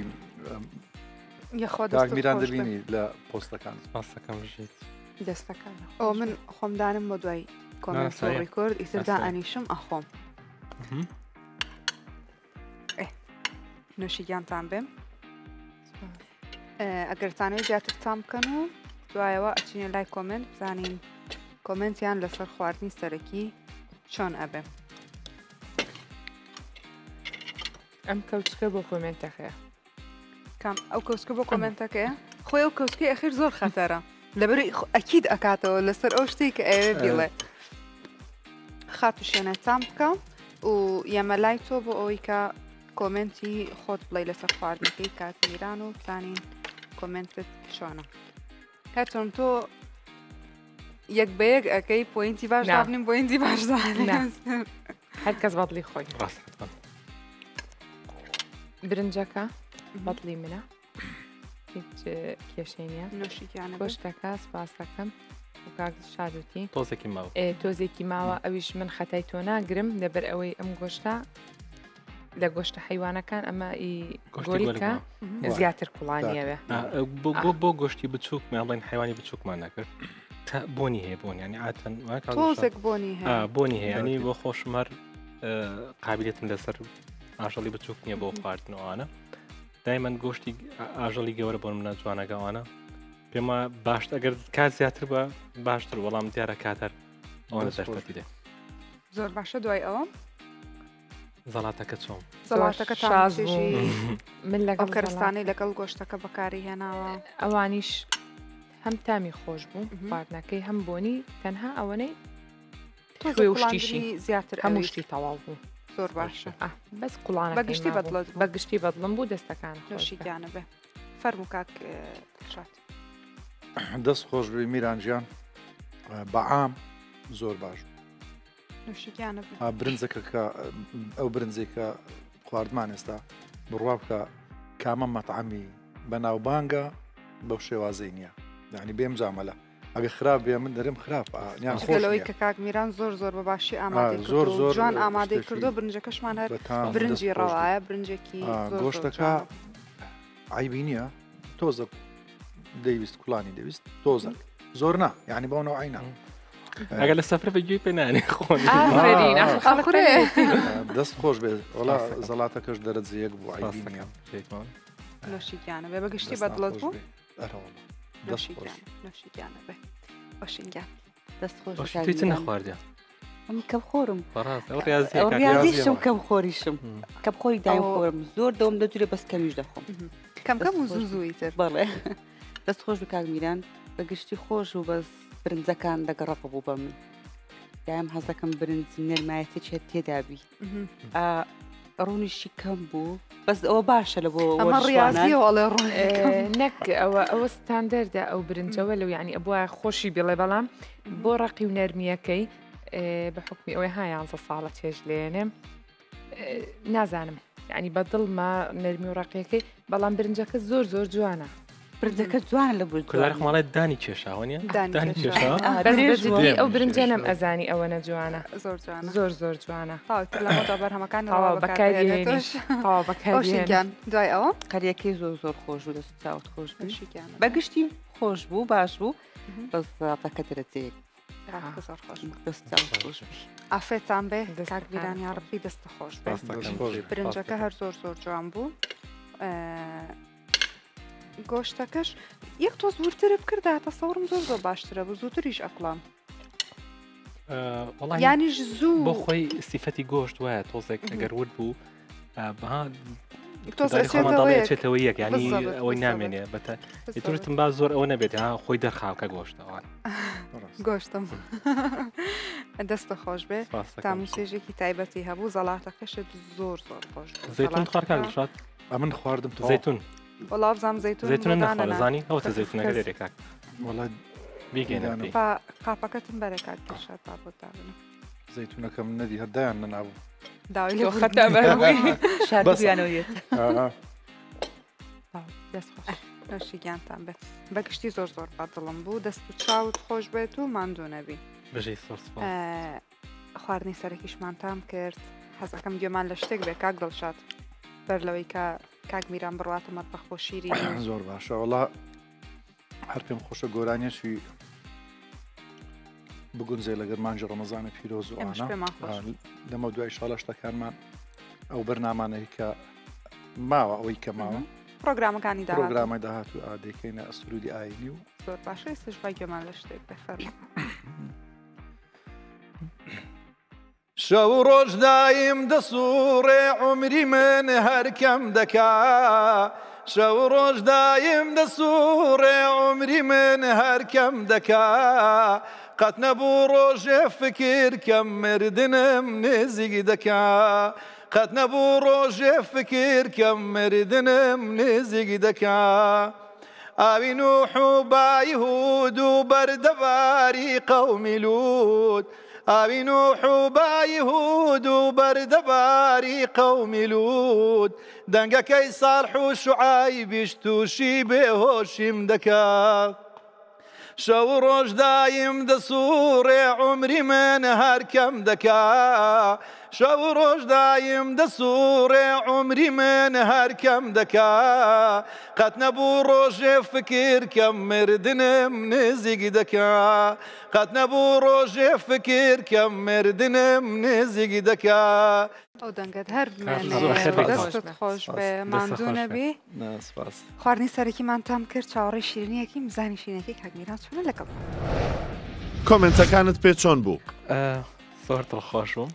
کاک میران دەبینی لە پۆستەکان پاسەکەم ژیت دەستەکان ئەو من خۆمدانم بۆ دوای کۆمنتۆڕی کورد ئیتردا ئەنیشم ئەخۆم نوشیگیانتان بێم ئەگەرتانەوەی زیاتر تام بکەن و دوایەوە ئەچینە لای کۆمنت بزانین کۆمنتیان لەسەر خواردنی سەرەکی چۆن ئەبێ ئەم کەوچکە بۆ کۆمنتەکەیە کام ئەو کەوچکە بۆ کۆمنتەکەیە خۆی ئەو کەوچکەی ئەخیر زۆر خەتەرە لەبەر ئەکید ئەکاتەوە لەسەر ئەو شتێک کە ئەوێ بیڵێ خات و شوێنە تام بکە و ئێمە لای تۆ بۆ ئەوەی کە کۆمنتی خۆت بڵێ لەسەر خواردنەکەی کاتمیران و بزانین کۆمنتت چۆنە هەرچۆن تۆ یەک بە یەک ئەەکەی پۆینتی باش دابنیم پۆینتی باش هەر کەس بەدڵی خۆی ڕاست برنجەکە بەدڵی منە هیچ کێشێنیە نوشیکیانە گۆشتەکە سپاس دەکەم کاک شادوتی تۆزێکی ماوە تۆزێکی ماوە ئەویش من خەتای تۆ ناگرم لەبەر ئەوەی ئەم گۆشتە لە گۆشتە حیوانەکان ئەمە گۆریکە زیاتر کوڵانیەوە بۆ گۆشتی بچووک ماڵێن حیوانی بچووکمان نەکرد تا بۆنی هەیە بۆن ینی ئاتەن تۆزێک بۆنی هەیە بۆنی هەیە ینی بۆ خۆشمەر قابلێتم لەسەر ئاژەڵی بچووک نییە بۆ خواردنەوەوانە دایمەن گۆشتی ئاژەڵی گەورە بۆن منە جوانەکەوانە پێمە باش ئەگەر کات زیاتر بە باشتر وەڵام دیارە کاتەر ئەوە دەرفەتی دێ زۆر باشە دوای ئەوە زەڵاتەکە چۆن زەڵاتەکە تاژی من لەگەڵ کەرستانی لەگەڵ گۆشتەکە بەکاری هێناوە ئەوانیش هەم تامی خۆش بوو خواردنەکەی هەم بۆنی تەنها ئەوەنەی توێشتیشی زیاتر هەموو شتی تەواو بوو زۆر باشە بەس قوڵانە بەگشتی بەدڵت بەگشتی بەدڵم بوو دەستەکان نوشیگیانە بێ فەرموو کاک شات دەست خۆش بێ میرانجیان بەعام زۆر باش نوشیگیانە بێ برنجەکە کە ئەو برنجێک کە خواردمان ئێستا بڕوا بکە کامە مەتعەمی بەناوبانگە بەو شێوازەی نییە یعنی بێم جامەلە ئەگە خراپ بێ من دەرم خراپ خۆشەوەی کە کاک میران زۆر زۆر بە باشی ئامادە زۆر زۆر جوان ئامادەی کردو برنجەکەشمان هەر برنجی ڕەوایە برنجێکی گۆشتەکە عیبی نییە تۆزە دەیویست کوڵانی دەویست تۆزە زۆر نا یعنی بەو نەوعی نا ئەگەر لە سەفرە بەگوێی پێ نانی خۆن دەست خۆش بێت وڵا زەڵاتەکەش دەرەجەیەک بوو عیبی نییە نوشیگیانە بێ بەگشتی بەدڵت بوو نوشیگیانە بێ باشینگیان دەست خۆش نەخواردە ئەم کەم خۆرم ڕاستیازیشم کەم خۆریشم کەم خۆری دایم خۆرم زۆر دەوم دەجورێ بەس کەمیش دەخۆم کەم کەم و زوو زووی تر بەڵێ دەست خۆش بە کاک میران بەگشتی خۆش و بەس برنجەکان دەگەڕەق بوو بە من دایم حەز دەکەم برنج نەرمایەتی چێت تێدابی ڕوونیشی کەم بوو بەس ئەوە باشە لە بۆ ڕاستیەوەڵێ ڕوون نەک ئەوە ئەوە ستاندەردە ئەو برنجەوە لەو یعنی ئەبووە خۆشی بڵێ بەڵام بۆ ڕقی و نەرمیەکەی بە حکمی ئەوەی ها یانزە ساڵە چێژ لێنێم نازانم یعنی بەدڵمە نەرمی و ڕقیەکەی بەڵام برنجەکە زۆر زۆر جوانە برنجەکە جوان لە بوو ماڵێت دانی کێشاوەنیە دانی کێشا ئەو برنجە نەم ئەزانی ئەوە نەجوانە زۆر جوانە زۆر زۆر جوانە بەرهەمەکان بەکارگیان دوای ئەوە قەریەکەی زۆر زۆر خۆش و دەست چاوت خۆش بەگشتی خۆش بوو باش بوو بەس زەڵاتەکە دەرەجەیەک زۆر خۆش دەستا خۆش ئافێتان بێ کاک میران یا ڕەبی دەستە خۆش بێ برنجەکە هەر زۆر زۆر جوان بوو گۆشتەکەش یەک تۆ زوورترە بکردا تەسەوڕم زۆر زۆر باشترە بوو زووتریش ئەقلام یانیش زوو بۆ خۆی سیفەتی گۆشت وایە تۆزێک ئەگەر ورد بوو چێتەوە یەک ینی ئەوەی نامێنێ بەتەترتم با زۆر ئەوە نەبێت خۆی دەرخاوکە گۆشتەوە گۆشتم دەستە خۆش بێ تاموسێژێکی تایبەتی هەبوو زەڵاتەکەشت زۆر زۆر خۆش زەیتون خارکان شات من خواردم تو زەیتون وەڵا بزانم زەیتون زەیتون نەخوازانی ئەوتە زەیتونەکە لێرێ کاک وڵات بیگەێنە قاپەکەتم بەرە کات کێشات با بۆ دابنە زەیتونەکەم نەدی هەردایان نەناوە داوای لێ خەتا بەروی شادیانەوەیێت دەست خۆش نەشی گیانتان بێت بەگشتی زۆر زۆر بەدڵم بوو دەست و چاوت خۆش بێت و ماندوو نەبی بەژەی سۆرس خواردنی سەرەکیشمانتام کرد حەزەکەم گوێمان لە شتێک بێ کاک دڵشات بەر لەوەی کە کاک میران بڕواتە مەتبەخ بۆ شیری زۆر باشە وڵا هەر پێم خۆشە گۆرانیەشی بگونجێ لەگەر مانجی ڕەمەزانی پیرۆز و لەمە دوای شاڵە شتەکانمان ئەو بەرنامانەی کە ماوە ئەوەی کە ماوە پرۆگرامەکانی دا پرۆگرامە داهات و ئادەکەینە ئەسرودی ئاینی و زۆر باشە ئێستش بای گوێمان لە شتێک بەفەرمە شەو ڕۆژ دایم دەسوڕێ عمری من هەرکەم دەکا شەو ڕۆژ دایم دەسوڕێ عمری من هەرکەم دەکا قەت نەبوو ڕۆژێ فکر کەم مردنم نزیک دەکا قەت نەبوو ڕۆژێ فکر کەم مردنم نزیک دەکا ئاوی نوح و بای هود و بەردەباری قەومی لوود ئاوی نوح و بای هود و بەردەباری قەومی لوود دەنگەکەی ساڵح و شوعایبیش تووشی بێهۆشیم دەکا شەو ڕۆژ دایم دەسوڕێ عمری من هەرکەم دەکا شەو ڕۆژ دایم دەسوڕێ عمری من هەرکەم دەکا قەت نەبوو ڕۆژێ فکر کەم مردنم نزیک دەکا قەت نەبوو ڕۆژێ فکر کەم مردنم نزیک دەکا ئەو دەنگت هەر دەستت خۆش بێ ماندوو نەبی خواردنی سەرەکیمان تام کرد چاوەڕێی شیرینیەکی مزانی شیرینەکەی کاک میران چۆنە لەگەڵ کۆمنتەکانت پێ چۆن بوو؟ زۆر دڵخۆش بووم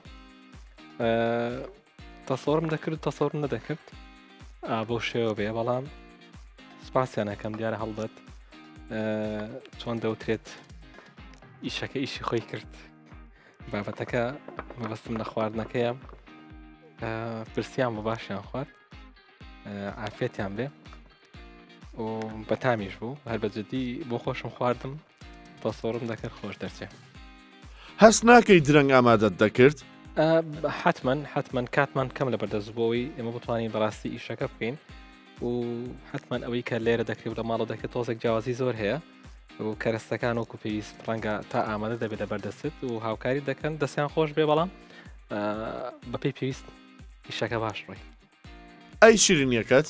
تەسەوڕم دەکرد تەسەوڕم نەدەکرد بۆ شێوە بێ بەڵام سپاسیانەکەم دیارە هەڵدەت چۆن دەوترێت ئیشەکە ئیشی خۆی کرد بابەتەکە مەبەستم لە خواردنەکەیە پرسیان بۆ باشیان خوارد ئافێتیان بێ و بەتامیش بوو هەر بەجددی بۆ خۆشم خواردم تەسەوڕم دەکرد خۆش دەرچێ هەست ناکەی درەنگ ئامادەت دەکرد؟ حتمما حتمما کاتمان کەم لە بەردەستبووەوەی ئێمە بتوانین بەڕاستی ئیشەکە بکەین و حتمما ئەوەی کە لێرە دەکرێت لە ماڵە دەکرێت تۆزێک جیاوازی زۆر هەیە و کەرەستەکان وەکو پێویست ڕەنگە تا ئامادە دەبێت لە بەردەست و هاوکاری دەکەن دەستیان خۆش بێ بەڵام بەپێی پێویست ئیشەکە باش ڕۆی ئەی شیرینیەکەت؟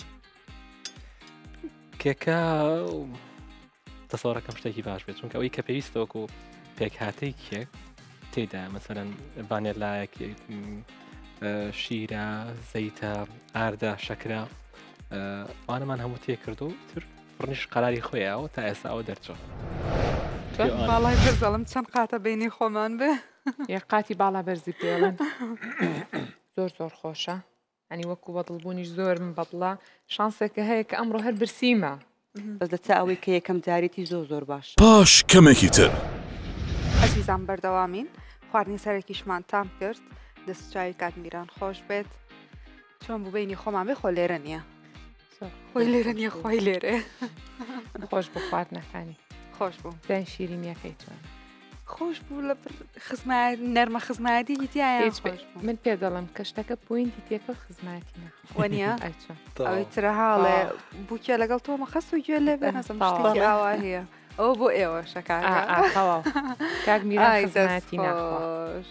کێکە تەسەوڕەکەم شتێکی باش بێت چونکە ئەوەی کە پێویستە وەکو پێکهاتەی کێک تێدا مەسەرەن ڤانێلایەکی شیرە زەیتە ئاردە شەکرە وانەمان هەموو تێ کردو تر فڕنیش قەراری خۆیەوە تا ئێستا ئەوە دەرچۆ باڵای بەرزەڵم چەند قاتە بینی خۆمان بێ یە قاتی باڵا بەرزی پێڵن زۆر زۆر خۆشە ئەنی وەکو بەدڵبوونیش زۆرم بەدڵە شانسێکە هەیە کە ئەمڕۆ هەر برسیمە بەس دەچا ئەوەی کە یەکەم جارێتی زۆر زۆر باشە پاش کەمێکی تر ئەزیزان بەردەوامین خواردنی سەرەکیشمان تام کرد دەستچاوی کاک میران خۆش بێت چۆن بوو بینی خۆمان بێ خۆ لێرە نییە خۆی لێرە نییە خۆی لێرێ خۆش بۆ خواردنەکانی خۆش بوو زیان شیرینیەکەی چۆن خۆش بوو لە خزمات نەرمە خزماتی دیتیایە من پێ دەڵم کە شتەکە پوینتی تێکە خزماتی نەوەنیە ئەوەی ترە هاڵێ بووکە لەگەڵ تۆمە خەست و گوێ لێ بێ نەزم شتێکی ئاوا هەیە ئەو بۆ ئێوە شەکار کاک میران خزماتی نەخۆش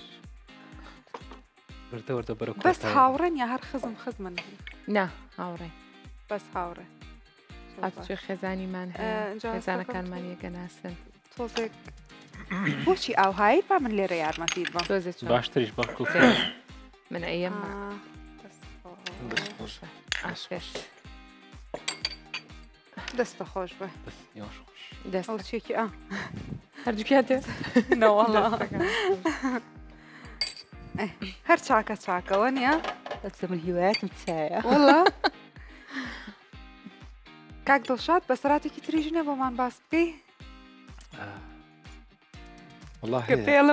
بەس هاوڕێن یا هەر خزم خزمن نا هاوڕێ بەس هاوڕێ هاتوێ خێزانیمان خێزانەکانمان یەکە ناسن تۆزێک بۆچی ئاوهایی با من لێرە یارمەتیت بە تۆزە باشتریش بەڵکو من ئەیەم دەستە خۆش بە دەستێکی ئا هەردووکاتێ نەوەڵا هەر چاکە چاکەوە نییە دەچە من هیوایەتم چایە وڵا کاک دڵشاد بەسەراتێکی تریژنە بۆمان باس بکەی پێڵم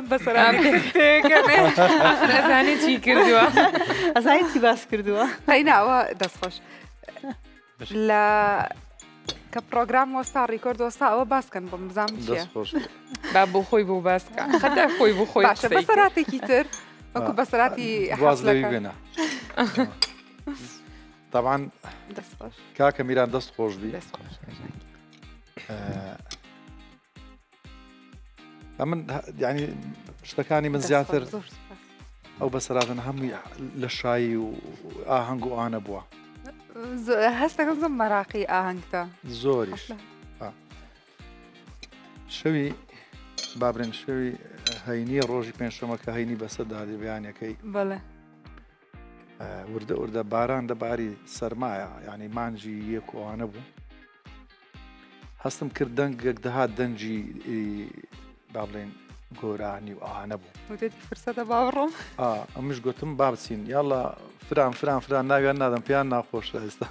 بەسەرانێ چی کردووە ئەزای چی باس کردووە قەیناوە دەستخۆش لە کە پرۆگرام وەستا ڕیکۆرد وەستا ئەوە باسکەن بۆم بزانم چییە با بۆ خۆی بۆ باسکە خەتە خۆی بۆ خۆی باشە بەسەراتێکی تر وەکو بەسەراتی حەزلەکە طبعا کاکە میران دەست خۆش بی من ینی شتەکانی من زیاتر ئەو بەسەراتن هەمووی لە شایی و ئاهەنگ و ئانە بووە هەستەکەم زم مەراقی ئاهەنگتە زۆریش شەوی بابرێن شەوی هەینی ڕۆژی پێنجشەمە کە هەینی بەسەر دادی بەیانەکەی بەڵێ وردە وردە باران دەباری سەرمایە ینی مانجی یەک وانە بوو هەستم کرد دەنگێک دەهات دەنجی با بڵێن گۆرانی و ئاهانە بوو فرسەدە باوڕۆم ئەمش گوتم با بچین یاڵا فران فران فران ناویان نادەم پێیان ناخۆش ئێستا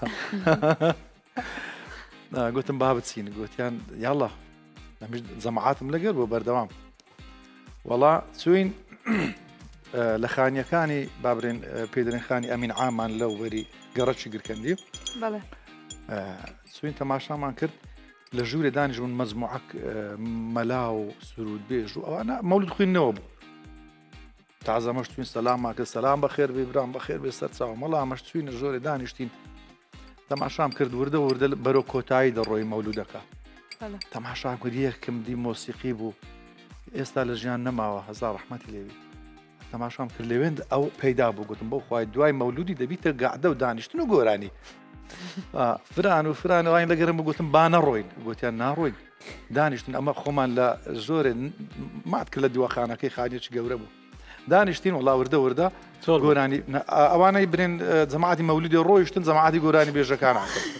گوتم با بچین گوتیان یاڵا ئەمیش جەماعاتم لەگەر بۆ بەردەوام وەڵا چوین لە خانیەکانی بابرێن پێدرێن خانی ئەمین عامان لەو وەری گەڕەکی گرکەندی بەڵێ چوین تەماشامان کرد لە ژوورێ دانیژبوون مەزموعەک مەلا و سرود بێژ و ئەوانە مەولود خوێندنەوە بوو تازە ئەمەش توین سەلاممان کرد سەلام بەخێر بێ برام بەخێر بێ سەر چاوە مەڵا ئەمەش چوینە ژۆرێ دانیشتین تەماشام کرد وردە وردە بەرەو کۆتایی دەڕۆی مەولودەکە تەماشا گوریەکم دی مۆسیقی بوو ئێستا لە ژیان نەماوە هەزار ڕەحمەتی لێوی تەماشام کرد لەوێند ئەو پەیدا بوو گوتم بۆ خوای دوای مەولودی دەبیتە گەعدە و دانیشتن و گۆرانی فران و فران وای لەگەرم گوتم با نەڕۆین گوتیان ناڕۆین دانیشتن ئەمە خۆمان لە زۆرێ مات کرد لە دیوەخانەکەی خانێکی گەورە بوو دانیشتین وڵا وردە وردە گۆرانی ئەوانەی برێن جەماعەتی مەولودی ڕۆیشتن جەماعەتی گۆرانی بێژەکان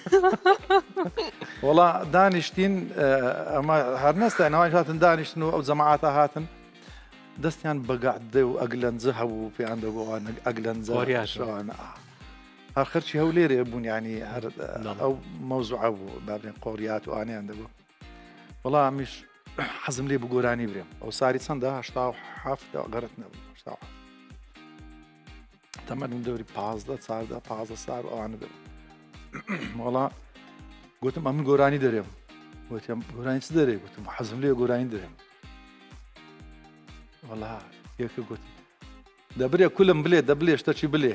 وڵا دانیشتین ئەمە هەرنەستانەوەی هاتن دانیشتن و ئەو جەماعەتە هاتن دەستیان بەگەعدە و ئەگلەنجە هەبوو پێیان دەبووان ئەگلەنجە شەوانە هەر خەرچی هەولێرێ بوون ینی ئەو مەوزوعە بوو بابرێن قۆریات و ئانیان دەبوو وەڵامیش حەزم لێ بوو گۆرانی برێم ئەو ساری چەندە هەشتا و هەفتە گەڕت نەبوو تەمەنم دەوری پازدە چاردە پازدە سار و ئەوانە دەبوو وەڵا گوتم ئەمن گۆرانی دەرێم گوتم گۆرانی چ دەرێ گوتم حەزم لێ گۆرانی دەرێم وەڵا یەکە گوتی دەبرێ کولم بلێ دەبلێ شتەچی بلێ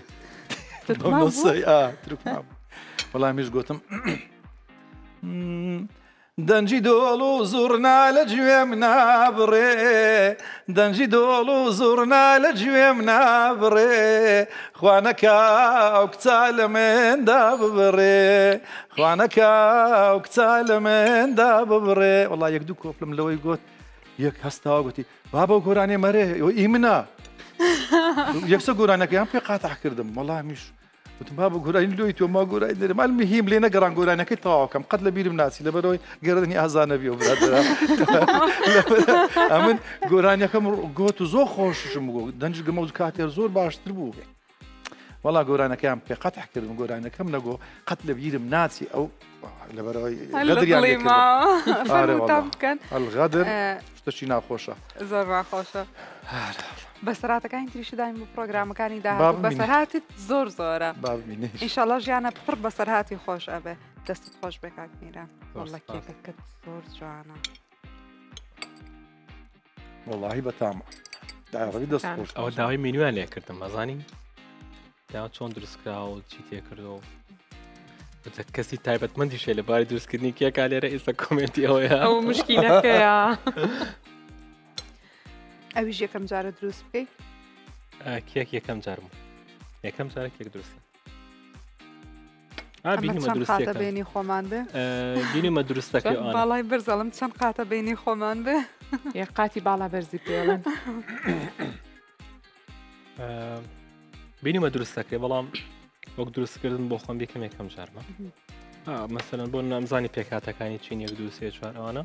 وەڵامیش گوتم دەنجی دۆڵ و زوڕنا لە گوێم نابڕێ دەنجی دۆڵ و زوڕنا لە گوێم نابڕێ خوانەکە ئەو کچا لە مندا ببڕێ خوانەکە ئەو کچا لە مندا ببڕێ وەڵا یەک دوو کۆپلم لەوەی گوت یەک هەستاوە گوتی بابە و گۆرانێ مەرێ ئی منە یەکسە گۆرانەکەیان پێ قاتع کردم وەڵامیش وتم بابە گۆرانی لۆی تۆ ما گۆرانی دەرێم ئەلمهیم لێ نەگەڕان گۆرانەکەی تەواوکەم قەت لە بیرم ناچی لەبەرەوەی گەڕنی ئازانەبی و برادرا ئەمن گۆرانیەکەم گۆت و زۆر خۆششم بوو دەنج گەمە و کاتێر زۆر باشتر بوو وەڵا گۆرانەکەیان پێ قەتع کردم گۆرانەکەم نەگۆ قەت لە بیرم ناچی ئەو لەبەرەوەی ئەلغەدر شتەشی ناخۆشە زۆر ناخۆشە بەسەراتەکانی تریشی دایم بۆ پرۆگرامەکانی داهات بەسەرهاتت زۆر زۆرە ئینشاڵڵا ژیانە پڕ بەسەرهاتی خۆش ئەبێ دەستت خۆش بێ کاک میران وەڵڵا کێکەکەت زۆر جوانە وەڵاهی بەتامە داڕەوی دەست خۆش ئەوە داوای مینویان لێ کردم مەزانی داوا چۆن دروستکراوە و چی تێکردەوە کەسی تایبەتمەندی شێ لە باری دروستکردنی کێکا لێرە ئێستا کۆمنتی ئەوەیە ئەو مشکینەکەیە ئەویش یەکەم جارە دروست بکەیت کێک یەکەم جارم یەکەم جارە کێک دروستە بینیمە دروستەکە بینی خۆمان بێ بینیمە دروستەکە باڵای برزەڵم چەند قاتە بینی خۆمان بێ یە قاتی باڵا بەرزی پێڵن بینیمە دروستەکەی بەڵام وەک دروستکردن بۆ خۆم بێکم یەکەم جارمە مەسەرەن بۆ نامزانی پێکاتەکانی چین یەک دوو سێ چوار ئەوانە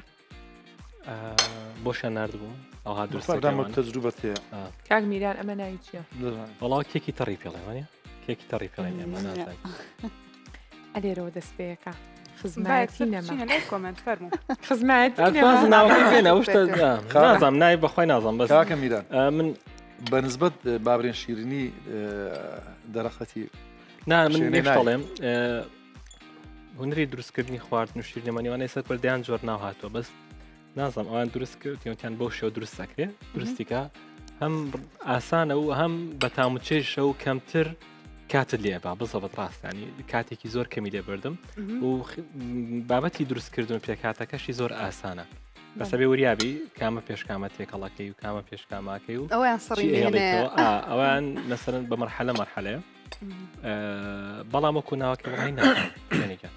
بۆشە نردبووم ئەوها دروستەکەمان تەجروبەت هەیە کاک میران ئەمە ناوی چییە؟ وەڵاو کێکی تەڕی پێڵێوانە کێکی تەڕی پێڵێن ئێمە نازانین ئەلێرەوە دەست پێیەکە خزمەتی نەما کۆمنت فەرموو خزمەت ناوەکەی بێنە شتە نازانم نای بەخوای نازانم بەس کاکە میران من بەنسبەت بابرێن شیرینی دەرەخەتی نا من نێڵێم هونری دروستکردنی خواردن و شیرینەمەنیوانەی سەر بەردیان جۆر ناو هاتووە بەس نازانم ئەوان دروست کردیان بۆ شێوە دروست دەکرێت دروستیکە هەم ئاسانە و هەم بە تاموچێشە و کەمتر کاتت لێ با بزەبت ڕاستانی کاتێکی زۆر کەمی لێ بردم و بابەتی دروستکردن و پێکاتەکەشی زۆر ئاسانە بەسە بێ وریابی کامە پێشکامە تێکەڵەکەی و کامە پێشکاماکەی و ئەویان سڕی ئەوان مەسەرەن بە مەرحەلە مەرحەلەیە بەڵام وەکو ناوەکە وڵی ناکە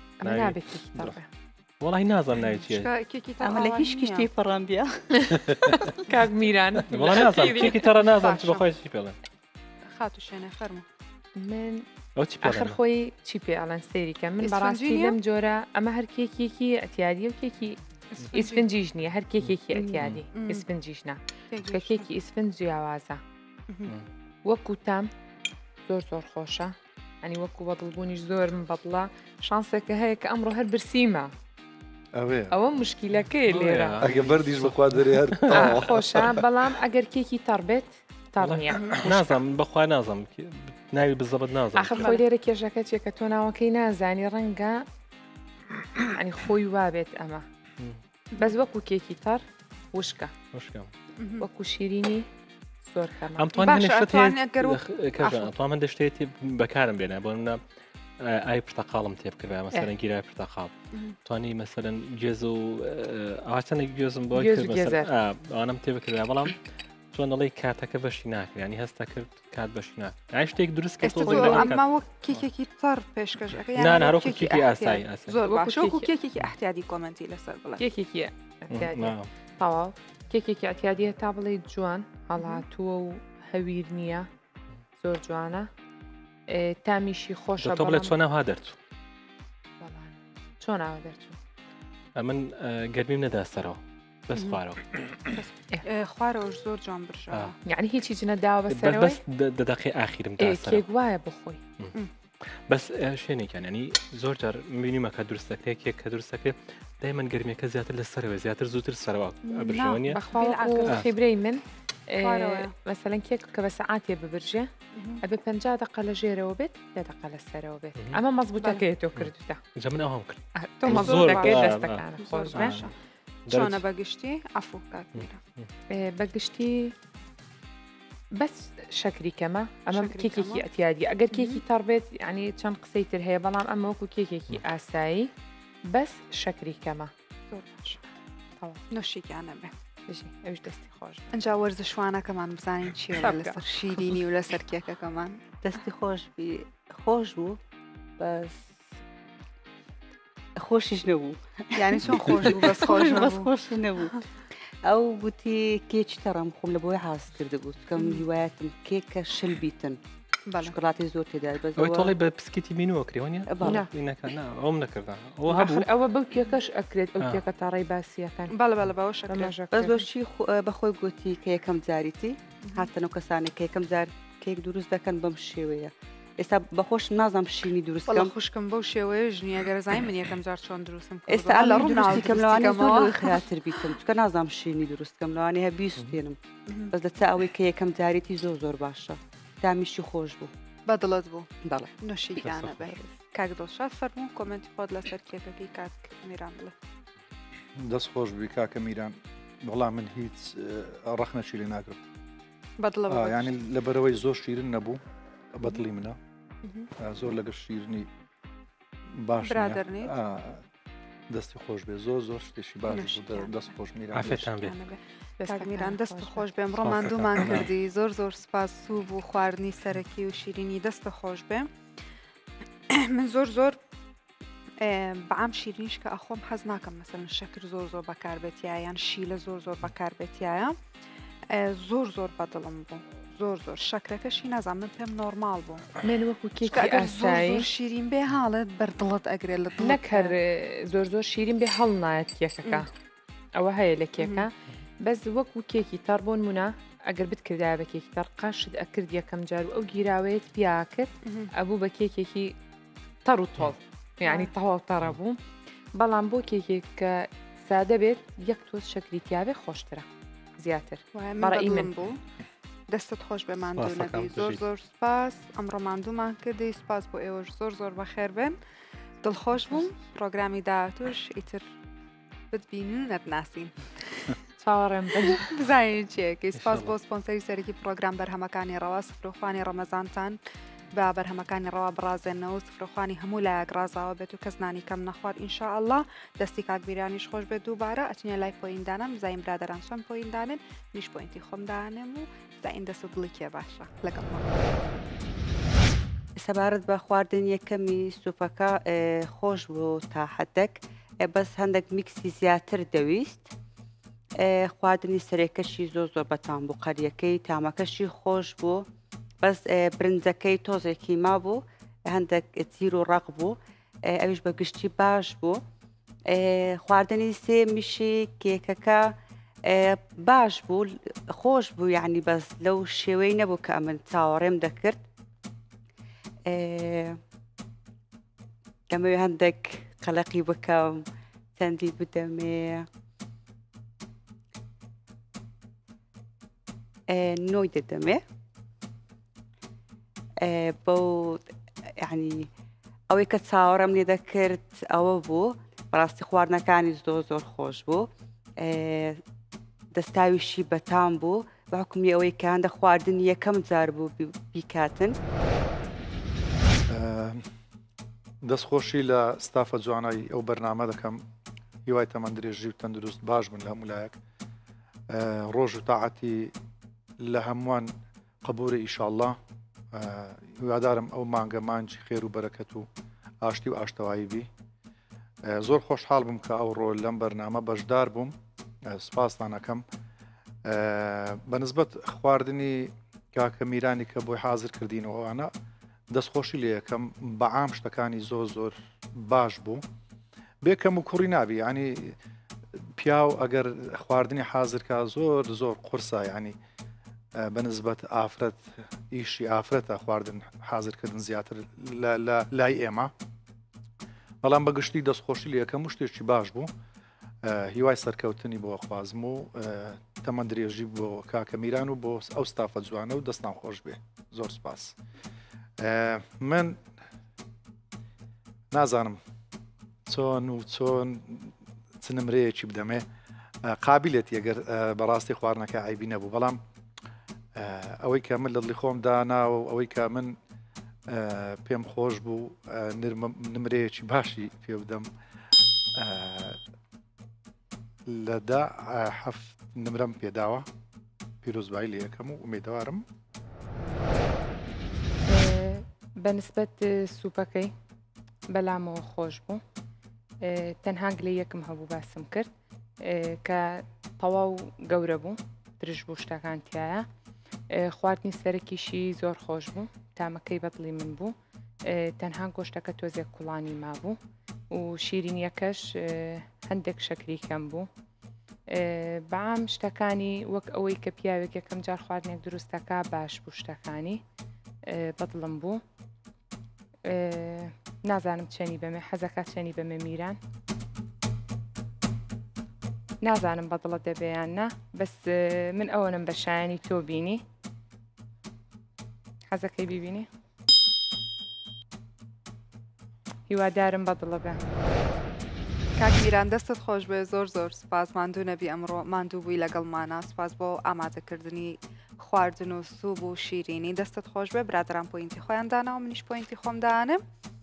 وڵی نازانم ناوی چیە ئەمە لە هیچ کشتی پەڕان بیا کاک میران کێکی تەڕە نازانم چ بەخۆی چی پێڵێن خاتو شوێنە فەرموو من ئاخر خۆی چی پێ ئەڵەن سێریکە من بەڕاستی لەم جۆرە ئەمە هەر کێکێکی ئەتیادی و کێکی ئیسفنجیش نییە هەر کێکێکی ئەتیادی ئیسفنجیشنا کە کێکی ئیسفنج جیاوازە وەکو تام زۆر زۆر خۆشە ئەنی وەکو بەدڵبوونیش زۆر من بەدڵە شانسێکە هەیە کە ئەمڕۆ هەر برسیمە ئەوە مشکیلەکەی لێرە ئەگە بەردیش بخوا دەرێ هەر خۆشە بەڵام ئەگەر کێکی تەڕ بێت تاڕنیە نازانم بەخوا نازانم ناوی بزەبت نازانم آخر خۆی لێرە کێشەکە چێکە تۆ ناوەکەی نازانی ڕەنگە ئەنی خۆی وابێت ئەمە بەس وەکو کێکی تەڕ وشکە وەکو شیرینی زۆر کەمە ئەتوان من دەشتێتی بەکارم بێنە بۆ منە ئای پرتەقاڵم تێ بکردە مەسەرەن گیرای پرتەقاڵ توانی مەسەرەن گوێز و ئاچەنە گوێزم بۆ ئەوانم تێ بکردە بەڵام چۆن دەڵی کاتەکە بەشی ناکرد ینی هەستا کرد کات بەشی ناکرد ئای شتێک دروست کرد ئەمما وەک کێکێکی تەڕ پێشکەشەکە یان هەرۆکو کێکی ئاسایی زۆر باش وەکو کێکێکی ئەحتیادی کۆمەنتی لەسەر بڵێ کێکێکی تەواو کێکێکی ئەتیادیە تا بڵێ جوان هەڵاتووە و هەویر نییە زۆر جوانە تامیشی خۆشە تۆ بڵێت چۆن ئەوها دەرچوو چۆن ئاوا دەرچوو من گەرمیم نەدا سەرەوە بەس خوارەوە خوارەوەش زۆر جوان برژەوە یعنی هیچی جنە داوە بەسەرەوەی بەس دەدەقی ئاخیرم کێک وایە بخۆی بەس شوێنێکیان ینی زۆر جار بینیمەکە دروستەکەی کێک کە دروستەکە دایمەن گەرمیەکە زیاتر لە سەرەوە زیاتر زووتر سەرەوە برژەوە نیە خیبرەی من مەسەلەن کێک کە بە سەعاتێ ببرژێ ئەبێ پەنجا دقە لە ژێرەوە بێت دە دقە لە سەرەوە بێت ئەمە مەزبوطەکەی تۆ کردوتە جا من ئەوام کرد تۆ مەزۆرەکەی دەستەکانە خۆش باشە چۆنە بەگشتی ئەفوو بەگشتی بەس شەکری کەمە ئەمە کێکێکی ئەتیادی ئەگەر کێکی تەڕ بێت ینی چەند قسەی تر هەیە بەڵام ئەمە وەکو کێکێکی ئاسایی بەس شەکری کەمە زۆر باش نوشیکیانە بێ ئەوش دەستی خۆش ئەجا وەرزشوانەکەمان بزانین چیە لەسەر شیرینی و لەسەر کێکەکەمان دەستی خۆش خۆش بوو بەس خۆشیش نەبوو یعنی چۆن خۆش بوو بەس خۆش بەس خۆش نەبوو ئەو گوتی کێکی تەڕم خۆم لە بۆی حاز کرده بوو کەم هیوایەتم کێکە شل بیتن شکڵاتی زۆر تێدا ئەوەی تۆڵی بە پسکیتی مینووە کردوانە ئەوم نەکردن ئەوە بەو کێکەش ئەکرێت ئەو کێکە تاڕی باسیەکان بەڵە بەڵە بەەوەش بەس بەشی بەخۆی گوتی کە یەکەم جاریتی هاتەنەوە کەسانی کە یەکەم جار کێک دروست دەکەن بەم شێوەیە ئێستا بەخۆش نازام شینی دروستکەم خوشکم بەو شێوەیە ژنیە گەرزای من یەکەم جار چۆن دروستم ئێستا لە ڕووناوتیکەم لەوانێ زۆر خراتر بیتم کە نازام شینی دروستکەم لەوانێ هە بیستێنم بەس دەچە ئەوەی کە یەکەم جاریتی زۆر زۆر باشە تامیشی خۆش بوو بەدڵت بوو بەڵێ نوشیگیانە بێ کاک دڵشاد فەرموو کۆمنتی خۆت لەسەر کێکەکەی کاک میران بڵێ دەست خۆش بووی کاکە میران وەڵام من هیچ ڕەخنەچی لێ ناگرم بەدڵە ینی لەبەرەوەی زۆر شیرن نەبوو بەدڵی منە زۆر لەگەر شیرنی باش دەستی خۆش بێ زۆر زۆر شتێکی باش دەست خۆش میران دەست خۆش بێم ڕۆمان دوومان کردی زۆر زۆر سپاس سوو بوو خواردنی سەرەکی و شیرینی دەستە خۆش بێ من زۆر زۆر بەعام شیرینیش کە ئەخۆم حەز ناکەم مەسەن شەکر زۆر زۆر بەکاربێتیە یان شیلە زۆر زۆر بەکاربێتیایە زۆر زۆر بەدڵم بوو زۆر زۆر شەکرەکەشی نازان من پێم نۆرمال بوو من وەکو کێکی ئاسایی شیرین بێ حاڵت بەردڵت ئەگرێت لە نەک هەر زۆر زۆر شیرین بێ هەڵ نایەت کێکەکە ئەوە هەیە لە کێکە بەس وەکو کێکی تەڕ بۆ نمونە ئەگەر بتکردای بە کێکی تەڕ قاشت ئەکرد یەکەم جار و ئەو گیراوەیەت پیا کرد ئەبوو بە کێکێکی تەڕ و تۆڵ یعنی تەواو تەڕە بوو بەڵام بۆ کێکێک کە سادە بێت یەک تۆز شەکری تیاابێ خۆشترە زیاتر بەڕێی من بوو دەستت خۆش بێ ماندوو نەبی زۆر زۆر سپاس ئەمڕۆ ماندوومان کردی سپاس بۆ ئێوەش زۆر زۆر بەخێر بن دڵخۆش بووم پرۆگرامی داهاتوش ئیتر بتبینن نەتناسین چاوەڕێم بزانین چیەکەی سپاس بۆ سپۆنسەری سەرەکی پرۆگرام بەرهەمەکانی ڕەوا سفرۆخوانی ڕەمەزانتان بە بەرهەمەکانی ڕەوا بڕازێنەوە سفرۆخوانی هەموو لایەک ڕازاوە بێت و کەس نانی کەم نەخوات ئینشاءالله دەستی کاکبیرانیش خۆش بێت دووبارە ئەچنێ لای پۆیندانم زایم برادەران چەند پۆیندانن نیش پۆینتی خۆم دانم و زاین دەست دڵی کێ باشە لەگەڵ سەبارەت بە خواردن یەکەمی سوپەکە خۆش بوو تا حەدەک بەس هەندێک میکسی زیاتر دەویست خواردنی سەرێکەشی زۆر زۆر بەتان بوو قەریەکەی تامەکەشی خۆش بوو بەس برنجەکەی تۆزێکی ما بوو هەندێک تیر و ڕق بوو ئەویش بە گشتی باش بوو خواردنی سێ میشی کێکەکە باش بوو خۆش بوو یعنی بەس لەو شێوەی نەبوو کە ئەمن چاوەڕێم دەکرد ئەمەوێ هەندێک قەلەقی بکەم چەندی بدەمێ نۆی دەدەمێ بۆ ینی ئەوەی کە چاوەڕەم لێ دەکرد ئەوە بوو بەڕاستی خواردنەکانی زۆر زۆر خۆش بوو دەستاویشی بەتام بوو بە حکومی ئەوەی کە هەندە خواردن یەکەم جار بوو بیکاتن دەستخۆشی لە ستافە جوانایی ئەو بەرنامە دەکەم هیوای تەمەند درێژی و تەندروست باش بن لە هەمولایەک ڕۆژ و تاعەتی لە هەمووان قبوری ئیشاءالله هیوادارم ئەو مانگە مانجی خێر و بەرەکەت و ئاشتی و ئاشتەوایی بی زۆر خۆشحاڵ بووم کە ئەو ڕۆ لەم بەرنامە بەشدار بووم سپاستان ئەەکەم بەنسبەت خواردنی کاکە میرانی کە بۆی حازر کردینەوەوانە دەستخۆشی لێ یەکەم بەعام شتەکانی زۆر زۆر باش بوو بێکەم و کوڕی نابی ینی پیاو ئەگەر خواردنی حازرکە زۆر زۆر قورسە ینی بەنسبەت ئافرەت ئیشی ئافرەتە خواردن حازرکردن زیاتر لای ئێمە بەڵام بەگشتی دەستخۆشی لێ یەکەم و شتێکی باش بوو هیوای سەرکەوتنی بۆ خوازم و تەمە درێژی بۆ کاکە میران و بۆ ئەو ستافە جوانە و دەستان خۆش بێ زۆر سپاس من نازانم چۆن و چۆن چنمرەیەکی بدەمێ قابلێت یەگەر بەڕاستی خواردنەکە عیبی نەبوو بەڵام ئەوەی کە من لە دڵی خۆم دانا و ئەوەی کە من پێم خۆش بوو نمرەیەکی باشی پێ بدەم لەدا هەفت نمرەم پێداوە پیرۆزبایی لە یەکەم و ئومێدەوارم بەنسبەت سوپەکەی بەلامەوە خۆش بوو تەنها لە یەکم هەبوو باسم کرد کە تەواو گەورە بوو درژ بوو شتەکانتیایە خواردنی سەرەکیشی زۆر خۆش بوو تامەکەی بەدڵی من بوو تەنها گۆشتەکە تۆزێک کوڵانی مابوو و شیرینیەکەش هەندێک شەکری کەم بوو بەعام شتەکانی وەک ئەوەی کە پیاوێک یەکەم جار خواردنێک دروستەکە باش بوو شتەکانی بەدڵم بوو نازانم چێنی بەمێ حەزەکە چێنی بەمێ میران نازانم بەدڵە دەبێیان نا بەس من ئەوەنم بە شایانی تۆ بینی حەزەکەی بیبینی هیوادارم بەدڵە بە کاک میران دەستت خۆش بێ زۆر زۆر سپاس ماندوو نەبی ئەمڕۆ ماندوو بووی لەگەڵمانە سپاس بۆ ئامادەکردنی خواردن و سوب و شیرینی دەستت خۆش بێ برادران پۆینتی خۆیان داناوە منیش پۆینتی خۆم دانم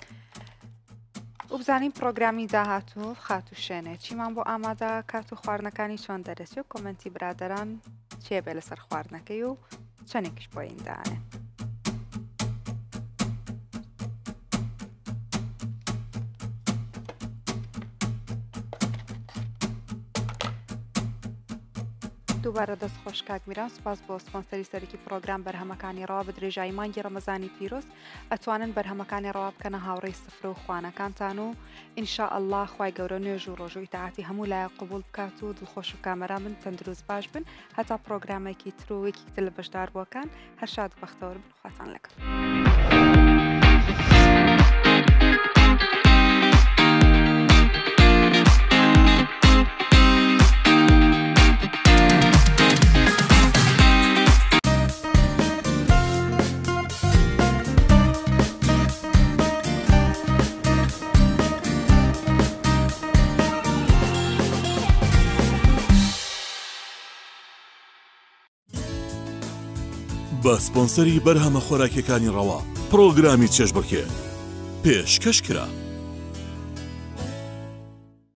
و بزانین پرۆگرامی داهاتوو خات و شوێنێ چیمان بۆ ئامادە کات و خواردنەکانی چۆن دەرەچێت و کۆمنتی برادران چێ بێ لەسەر خواردنەکەی و چەندێکیش بۆین دانێ دووبارە دەست خۆش کاک میران سوپاس بۆ سپۆنسەری سەرەکی پرۆگرام بەرهەمەکانی ڕەوا بە درێژایی مانگی ڕەمەزانی پیرۆز ئەتوانن بەرهەمەکانی ڕەوا بکەنە هاوڕێی سفرە و خوانەکانتان و ئینشا ئەڵڵا خوای گەورە نوێژ و ڕۆژ و ئیتاعاتی هەموو لایەک قبول بکات و دڵخۆش و کامەران بن تەندروست باش بن هەتا پرۆگرامێکی تر و وەکیتر لە بەشدار بووەکان هەر شاد بەختەوەر بن خواتان لەگەڵ. بە سپۆنسەری بەرهەمە خۆراکیەکانی ڕەوا پرۆگرامی چێژبڕکێ پێشکەش کرا.